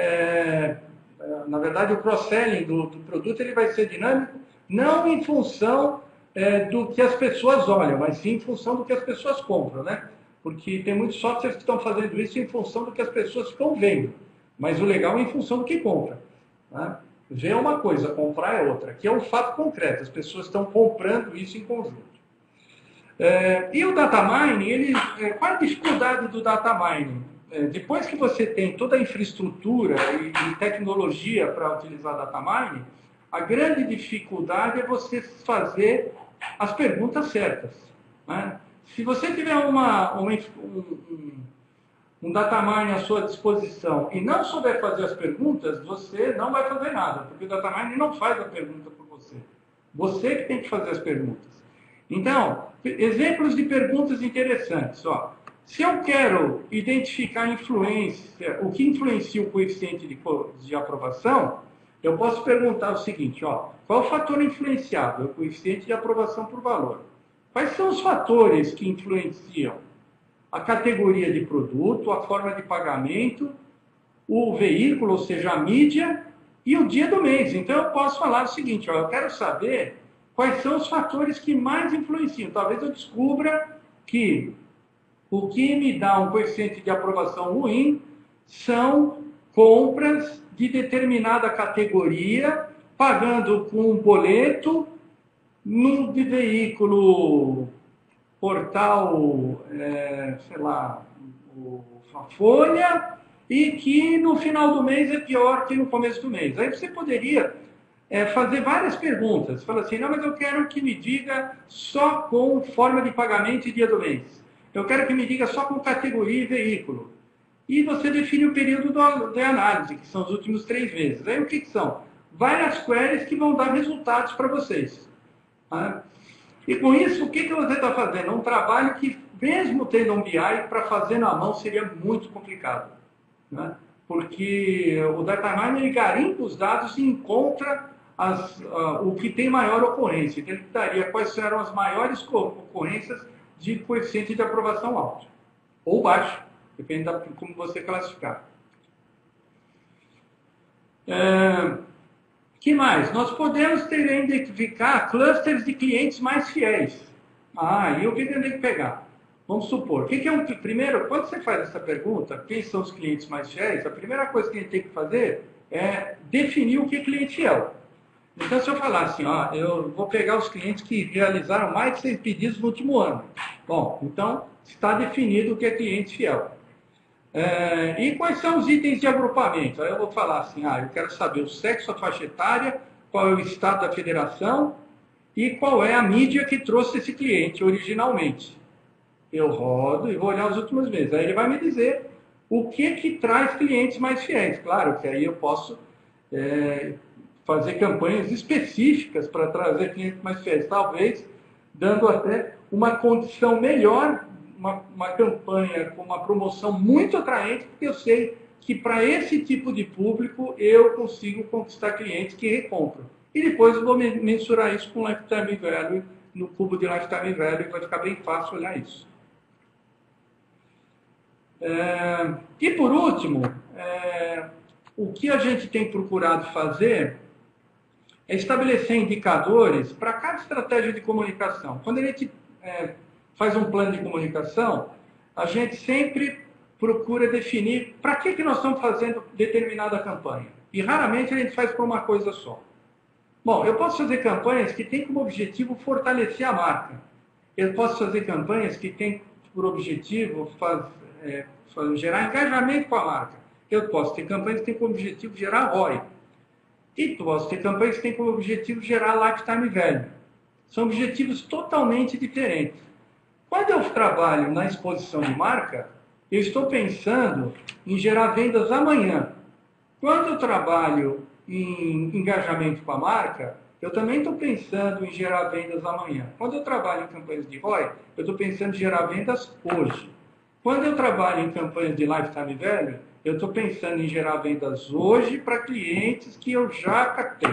é, na verdade, o cross-selling do, do produto ele vai ser dinâmico, não em função é, do que as pessoas olham, mas sim em função do que as pessoas compram, né? Porque tem muitos softwares que estão fazendo isso em função do que as pessoas estão vendo, mas o legal é em função do que compra. Tá? Ver é uma coisa, comprar é outra. Aqui é um fato concreto, as pessoas estão comprando isso em conjunto. É, e o data mining, ele, é, qual a dificuldade do data mining? É, depois que você tem toda a infraestrutura e, e tecnologia para utilizar data mining, a grande dificuldade é você fazer as perguntas certas, né? Se você tiver uma, uma, um, um, um data mining à sua disposição e não souber fazer as perguntas, você não vai fazer nada, porque o data mining não faz a pergunta por você. Você que tem que fazer as perguntas. Então, exemplos de perguntas interessantes. Ó. Se eu quero identificar a influência, o que influencia o coeficiente de, de aprovação, eu posso perguntar o seguinte, ó, qual o fator influenciável? O coeficiente de aprovação por valor. Quais são os fatores que influenciam a categoria de produto, a forma de pagamento, o veículo, ou seja, a mídia, e o dia do mês? Então, eu posso falar o seguinte, ó, eu quero saber quais são os fatores que mais influenciam. Talvez eu descubra que o que me dá um coeficiente de aprovação ruim são compras de determinada categoria, pagando com um boleto, num de veículo, portal, é, sei lá, a Folha, e que no final do mês é pior que no começo do mês. Aí você poderia é, fazer várias perguntas. Fala assim, não, mas eu quero que me diga só com forma de pagamento e dia do mês. Eu quero que me diga só com categoria e veículo. E você define o período de análise, que são os últimos três meses. Aí o que, que são? Várias queries que vão dar resultados para vocês. Tá? E com isso, o que, que você está fazendo? Um trabalho que, mesmo tendo um B I, para fazer na mão seria muito complicado. Né? Porque o data mining ele garimpa os dados e encontra as, uh, o que tem maior ocorrência. Então, ele daria quais eram as maiores ocorrências de coeficiente de aprovação alto ou baixo, depende de como você classificar. É, que mais? Nós podemos ter, identificar clusters de clientes mais fiéis. Ah, e o que eu tenho que pegar? Vamos supor, o que é um... Primeiro, quando você faz essa pergunta, quem são os clientes mais fiéis, a primeira coisa que a gente tem que fazer é definir o que é cliente fiel. Então, se eu falar assim, ó, eu vou pegar os clientes que realizaram mais de cem pedidos no último ano. Bom, então, está definido o que é cliente fiel. É, e quais são os itens de agrupamento? Aí eu vou falar assim, ah, eu quero saber o sexo, a faixa etária, qual é o estado da federação e qual é a mídia que trouxe esse cliente originalmente. Eu rodo e vou olhar os últimos meses. Aí ele vai me dizer o que que traz clientes mais fiéis. Claro que aí eu posso é, fazer campanhas específicas para trazer clientes mais fiéis. Talvez dando até uma condição melhor, uma, uma campanha com uma promoção muito atraente, porque eu sei que para esse tipo de público eu consigo conquistar clientes que recompram. E depois eu vou mensurar isso com Lifetime Value, no cubo de Lifetime Value, e vai ficar bem fácil olhar isso. É, e por último, é, o que a gente tem procurado fazer é estabelecer indicadores para cada estratégia de comunicação. Quando a gente é, faz um plano de comunicação, a gente sempre procura definir para que, que nós estamos fazendo determinada campanha. E raramente a gente faz para uma coisa só. Bom, eu posso fazer campanhas que têm como objetivo fortalecer a marca. Eu posso fazer campanhas que têm por objetivo faz, é, faz, gerar engajamento com a marca. Eu posso ter campanhas que têm como objetivo gerar R O I. E posso ter campanhas que têm como objetivo gerar Lifetime Value. São objetivos totalmente diferentes. Quando eu trabalho na exposição de marca, eu estou pensando em gerar vendas amanhã. Quando eu trabalho em engajamento com a marca, eu também estou pensando em gerar vendas amanhã. Quando eu trabalho em campanhas de R O I, eu estou pensando em gerar vendas hoje. Quando eu trabalho em campanhas de Lifetime Value, eu estou pensando em gerar vendas hoje para clientes que eu já captei.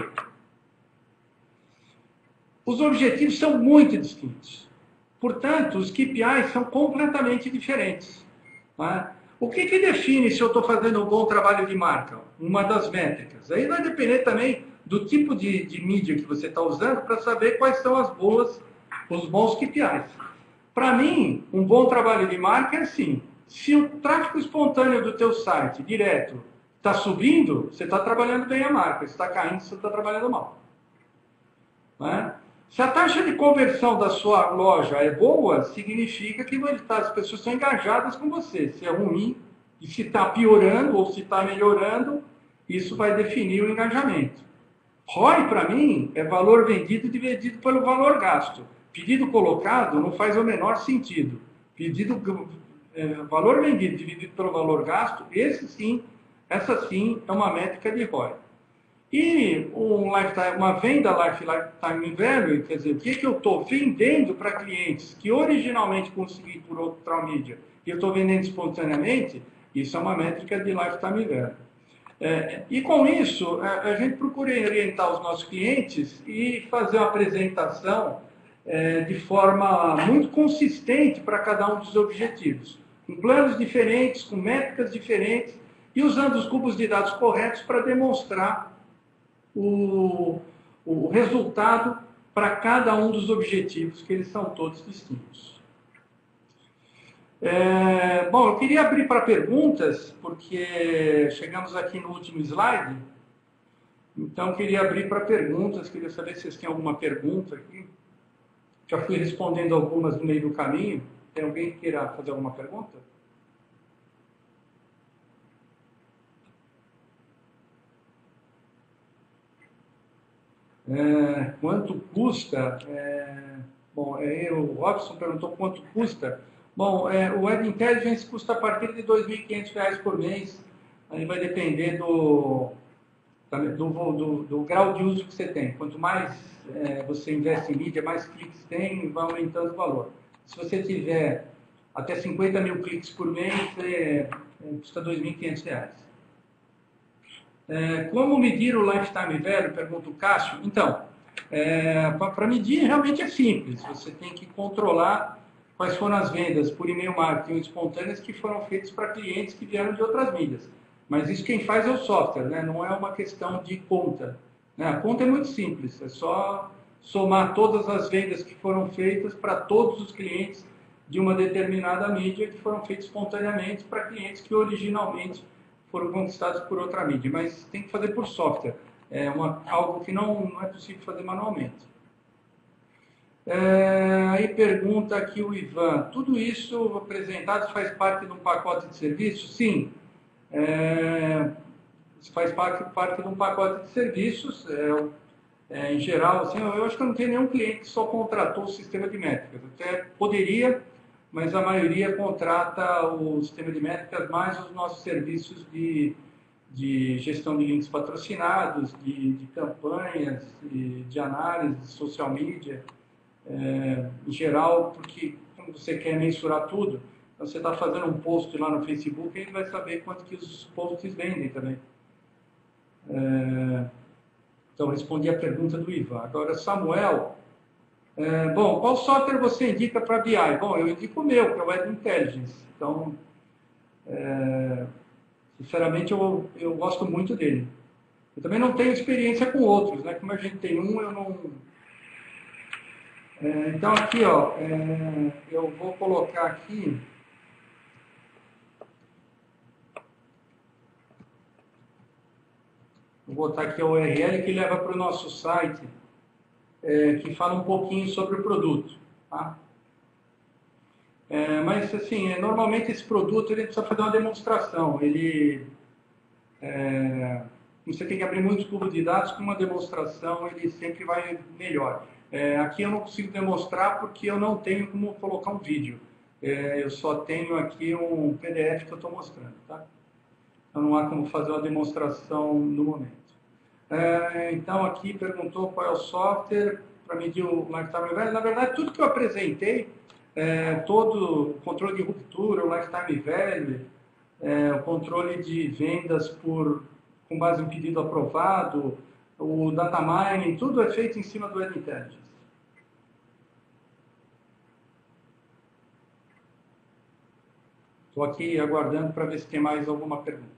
Os objetivos são muito distintos. Portanto, os K P Is são completamente diferentes. Tá? O que, que define se eu estou fazendo um bom trabalho de marca? Uma das métricas. Aí vai depender também do tipo de, de mídia que você está usando para saber quais são as boas, os bons K P Is. Para mim, um bom trabalho de marca é assim. Se o tráfego espontâneo do teu site, direto, está subindo, você está trabalhando bem a marca. Se está caindo, você está trabalhando mal. Né? Se a taxa de conversão da sua loja é boa, significa que as pessoas estão engajadas com você. Se é ruim, e se está piorando ou se está melhorando, isso vai definir o engajamento. R O I, para mim, é valor vendido dividido pelo valor gasto. Pedido colocado não faz o menor sentido. Pedido, é, valor vendido dividido pelo valor gasto, esse sim, essa sim é uma métrica de R O I. E um lifetime, uma venda lifetime value, quer dizer, o que, que eu estou vendendo para clientes que originalmente consegui por outra mídia e eu estou vendendo espontaneamente, isso é uma métrica de lifetime value. É, e com isso, a gente procura orientar os nossos clientes e fazer uma apresentação é, de forma muito consistente para cada um dos objetivos, com planos diferentes, com métricas diferentes e usando os cubos de dados corretos para demonstrar o, o resultado para cada um dos objetivos, que eles são todos distintos. É, bom, eu queria abrir para perguntas, porque chegamos aqui no último slide, então eu queria abrir para perguntas, queria saber se vocês têm alguma pergunta aqui. Já fui respondendo algumas no meio do caminho. Tem alguém que queira fazer alguma pergunta? É, quanto custa? É, bom, é, o Robson perguntou quanto custa. Bom, é, o Web Intelligence custa a partir de dois mil e quinhentos reais por mês. Aí vai depender do, do, do, do grau de uso que você tem. Quanto mais é, você investe em mídia, mais cliques tem, vai aumentando o valor. Se você tiver até cinquenta mil cliques por mês, é, é, custa dois mil e quinhentos reais. É, como medir o lifetime value? Pergunta o Cássio. Então, é, para medir realmente é simples. Você tem que controlar quais foram as vendas por e-mail marketing espontâneas que foram feitas para clientes que vieram de outras mídias. Mas isso quem faz é o software, né? Não é uma questão de conta. Né? A conta é muito simples, é só somar todas as vendas que foram feitas para todos os clientes de uma determinada mídia que foram feitas espontaneamente para clientes que originalmente foram conquistados por outra mídia. Mas tem que fazer por software, é uma, algo que não, não é possível fazer manualmente. É, aí pergunta aqui o Ivan, tudo isso apresentado faz parte de um pacote de serviços? Sim, é, faz parte, parte de um pacote de serviços, é, é, em geral, assim, eu acho que eu não tenho nenhum cliente que só contratou o sistema de métricas, até poderia, mas a maioria contrata o sistema de métricas mais os nossos serviços de, de gestão de links patrocinados, de, de campanhas, de, de análise, de social media, É, em geral, porque como você quer mensurar tudo, então você está fazendo um post lá no Facebook, ele vai saber quanto que os posts vendem também. É, então, respondi a pergunta do Ivan. Agora, Samuel, é, bom, qual software você indica para B I? Bom, eu indico o meu, que é o Web Intelligence. Então, é, sinceramente, eu, eu gosto muito dele. Eu também não tenho experiência com outros, né? Como a gente tem um, eu não... É, então, aqui, ó, é, eu vou colocar aqui, vou botar aqui a U R L que leva para o nosso site, é, que fala um pouquinho sobre o produto, tá? É, mas, assim, é, normalmente esse produto ele precisa fazer uma demonstração, ele, é, você tem que abrir muitos cubos de dados, com uma demonstração ele sempre vai melhor. É, aqui eu não consigo demonstrar porque eu não tenho como colocar um vídeo. É, eu só tenho aqui um P D F que eu estou mostrando, tá? Então não há como fazer uma demonstração no momento. É, então aqui perguntou qual é o software para medir o lifetime value. Na verdade, tudo que eu apresentei, é, todo o controle de ruptura, o lifetime value, é, o controle de vendas por, com base em pedido aprovado, o data mining, tudo é feito em cima do Web Intelligence. Estou aqui aguardando para ver se tem mais alguma pergunta.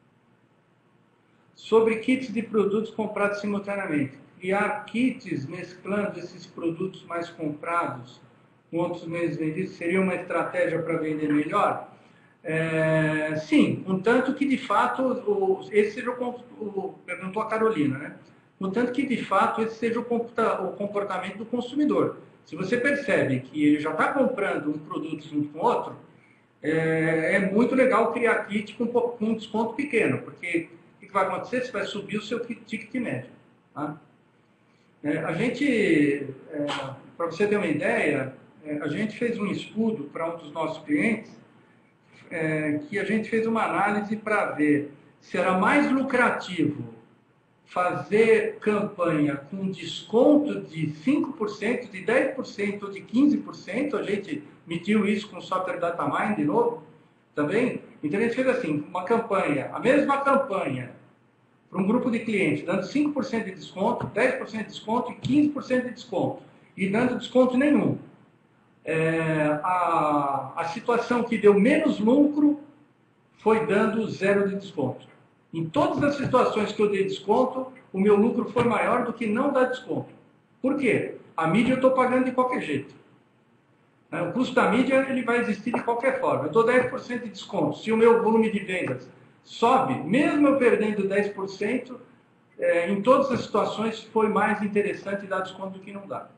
Sobre kits de produtos comprados simultaneamente. Criar kits mesclando esses produtos mais comprados com outros meios vendidos seria uma estratégia para vender melhor? É, sim, contanto que de fato, o, esse seja o, o, perguntou a Carolina, né? contanto que, de fato, esse seja o comportamento do consumidor. Se você percebe que ele já está comprando um produto junto com outro, é, é muito legal criar kit com, com um desconto pequeno, porque o que vai acontecer? Você vai subir o seu ticket médio. Tá? É, a gente, é, para você ter uma ideia, é, a gente fez um estudo para um dos nossos clientes, é, que a gente fez uma análise para ver se era mais lucrativo fazer campanha com desconto de cinco por cento, de dez por cento ou de quinze por cento. A gente mediu isso com o software DataMine de novo, também. Então a gente fez assim, uma campanha, a mesma campanha, para um grupo de clientes, dando cinco por cento de desconto, dez por cento de desconto e quinze por cento de desconto, e dando desconto nenhum. É, a, a situação que deu menos lucro foi dando zero de desconto. Em todas as situações que eu dei desconto, o meu lucro foi maior do que não dar desconto. Por quê? A mídia eu estou pagando de qualquer jeito. O custo da mídia ele vai existir de qualquer forma. Eu dou dez por cento de desconto. Se o meu volume de vendas sobe, mesmo eu perdendo dez por cento, é, em todas as situações foi mais interessante dar desconto do que não dar.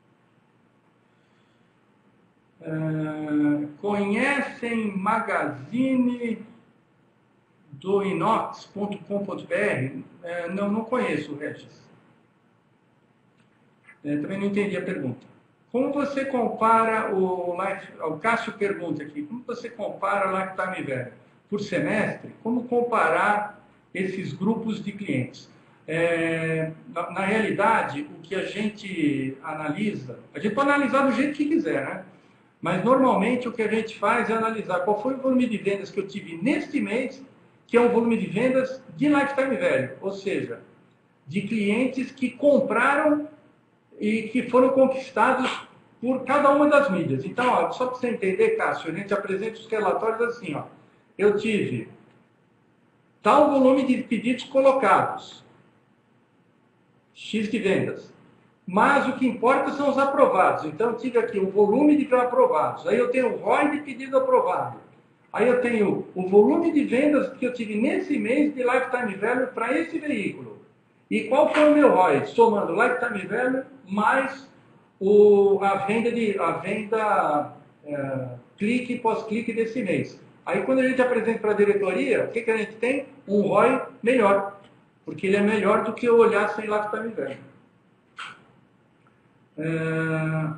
É, conhecem Magazine do inox ponto com ponto br? É, não, não conheço, Regis. É, também não entendi a pergunta. Como você compara o Life... O Cássio pergunta aqui, como você compara o Lifetime Value por semestre? Como comparar esses grupos de clientes? É, na, na realidade, o que a gente analisa, a gente pode analisar do jeito que quiser, né? Mas normalmente o que a gente faz é analisar qual foi o volume de vendas que eu tive neste mês, que é um volume de vendas de Lifetime Value, ou seja, de clientes que compraram e que foram conquistados por cada uma das mídias. Então, ó, só para você entender, Cássio, a gente apresenta os relatórios assim, ó. Eu tive tal volume de pedidos colocados, X de vendas, mas o que importa são os aprovados. Então, eu tive aqui o volume de aprovados, aí eu tenho o R O I de pedido aprovado, aí eu tenho o volume de vendas que eu tive nesse mês de Lifetime Value para esse veículo. E qual foi o meu R O I? Somando Lifetime Value mais o, a venda, de, a venda é, clique e pós-clique desse mês. Aí quando a gente apresenta para a diretoria, o que, que a gente tem? Um R O I melhor. Porque ele é melhor do que eu olhar sem Lifetime Value. É...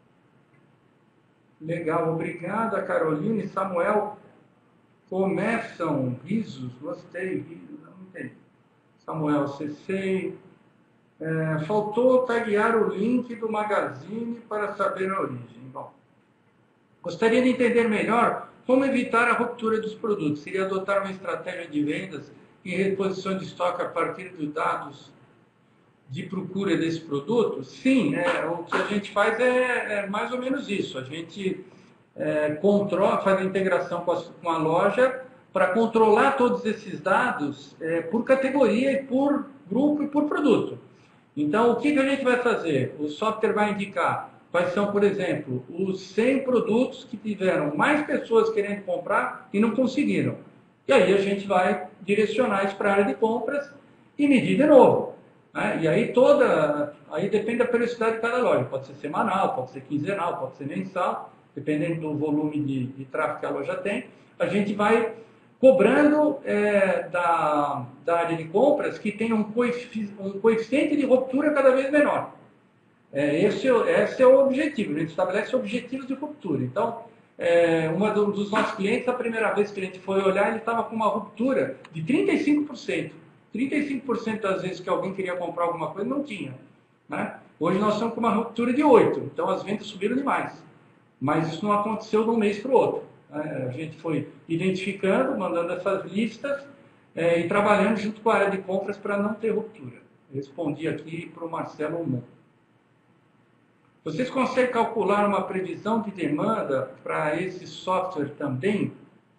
Legal, obrigada, Caroline. Samuel, começam risos, gostei, risos, não entendi. Samuel, acessei. É, faltou taguear o link do Magazine para saber a origem. Bom, gostaria de entender melhor como evitar a ruptura dos produtos. Seria adotar uma estratégia de vendas e reposição de estoque a partir dos dados de procura desse produto? Sim, é, o que a gente faz é, é mais ou menos isso. A gente é, controla, faz a integração com a, com a loja para controlar todos esses dados é, por categoria, e por grupo e por produto. Então, o que, que a gente vai fazer? O software vai indicar quais são, por exemplo, os cem produtos que tiveram mais pessoas querendo comprar e não conseguiram. E aí a gente vai direcionar isso para a área de compras e medir de novo. Né? E aí toda, aí depende da periodicidade de cada loja. Pode ser semanal, pode ser quinzenal, pode ser mensal, dependendo do volume de, de tráfego que a loja tem. A gente vai cobrando é, da, da área de compras que tenha um, coefici um coeficiente de ruptura cada vez menor. É, esse, esse é o objetivo, a gente estabelece objetivos de ruptura. Então, é, uma do, dos nossos clientes, a primeira vez que a gente foi olhar, ele estava com uma ruptura de trinta e cinco por cento. trinta e cinco por cento das vezes que alguém queria comprar alguma coisa, não tinha. Né? Hoje nós estamos com uma ruptura de oito, então as vendas subiram demais. Mas isso não aconteceu de um mês para o outro. Né? A gente foi identificando, mandando essas listas é, e trabalhando junto com a área de compras para não ter ruptura. Respondi aqui para o Marcelo Mon. Vocês conseguem calcular uma previsão de demanda para esse software também?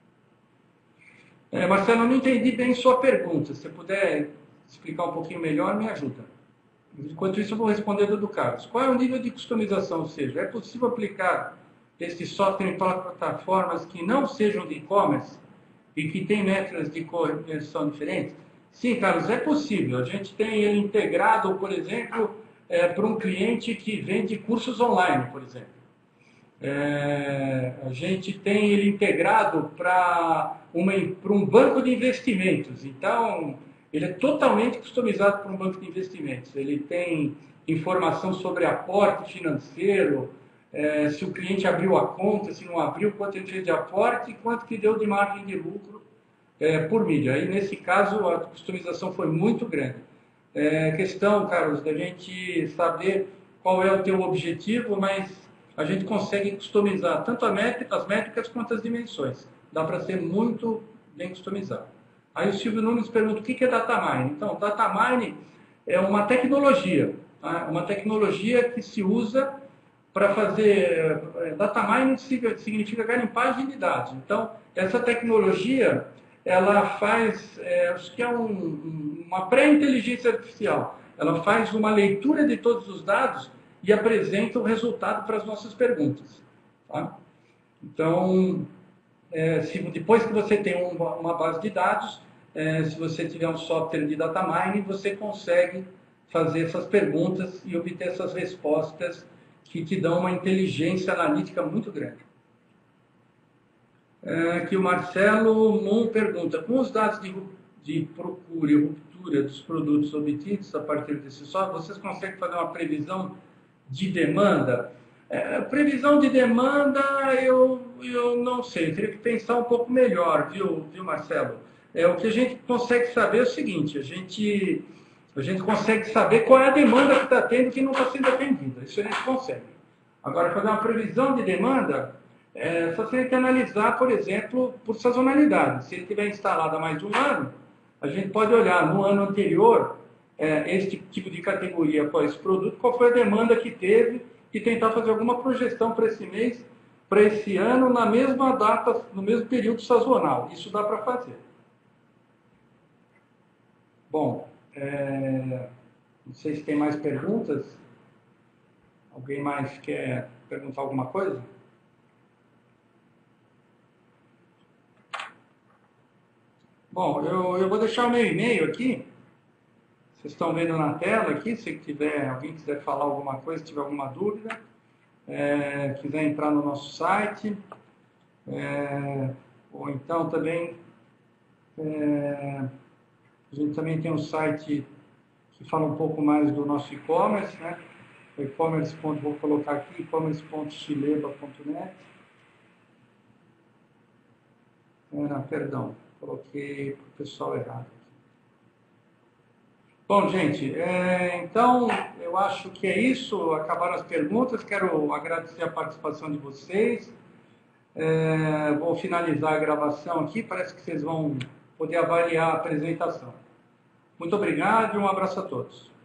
É, Marcelo, eu não entendi bem sua pergunta. Se você puder explicar um pouquinho melhor, me ajuda. Enquanto isso, eu vou responder do Carlos. Qual é o nível de customização? Ou seja, é possível aplicar esse software em plataformas que não sejam de e-commerce e que têm métricas de conversão diferentes? Sim, Carlos, é possível. A gente tem ele integrado, por exemplo, é, para um cliente que vende cursos online, por exemplo. É, a gente tem ele integrado para um banco de investimentos. Então, ele é totalmente customizado para um banco de investimentos. Ele tem informação sobre aporte financeiro, é, se o cliente abriu a conta, se não abriu, quanto ele fez de aporte e quanto que deu de margem de lucro é, por mídia. Aí, nesse caso, a customização foi muito grande. É questão, Carlos, da gente saber qual é o teu objetivo, mas a gente consegue customizar tanto a métrica, as métricas quanto as dimensões. Dá para ser muito bem customizado. Aí o Silvio Nunes pergunta o que é data mining. Então, data mining é uma tecnologia, tá? Uma tecnologia que se usa para fazer... Data mining significa garimpagem de dados. Então, essa tecnologia, ela faz, é, acho que é um, uma pré-inteligência artificial. Ela faz uma leitura de todos os dados e apresenta o resultado para as nossas perguntas. Tá? Então, é, se, depois que você tem uma, uma base de dados, é, se você tiver um software de data mining, você consegue fazer essas perguntas e obter essas respostas que te dão uma inteligência analítica muito grande. É, que o Marcelo Mon pergunta, com os dados de, de procura e ruptura dos produtos obtidos a partir desse software, vocês conseguem fazer uma previsão de demanda? É, previsão de demanda, eu, eu não sei, eu teria que pensar um pouco melhor, viu, viu Marcelo? É, o que a gente consegue saber é o seguinte, a gente, a gente consegue saber qual é a demanda que está tendo e que não está sendo atendida, isso a gente consegue. Agora, fazer uma previsão de demanda, é, só tem que analisar, por exemplo, por sazonalidade. Se ele tiver instalado há mais de um ano, a gente pode olhar no ano anterior, é, este tipo de categoria, qual é esse produto, qual foi a demanda que teve, e tentar fazer alguma projeção para esse mês, para esse ano, na mesma data, no mesmo período sazonal. Isso dá para fazer. Bom, é, não sei se tem mais perguntas. Alguém mais quer perguntar alguma coisa? Bom, eu, eu vou deixar o meu e-mail aqui. Vocês estão vendo na tela aqui, se tiver, alguém quiser falar alguma coisa, tiver alguma dúvida, é, quiser entrar no nosso site, é, ou então também, é, a gente também tem um site que fala um pouco mais do nosso e-commerce, né? e-commerce. Vou colocar aqui, e-commerce ponto chileba ponto net. É, não, perdão, coloquei para o pessoal errado. Bom, gente, é, então eu acho que é isso. Acabaram as perguntas. Quero agradecer a participação de vocês. É, vou finalizar a gravação aqui. Parece que vocês vão poder avaliar a apresentação. Muito obrigado e um abraço a todos.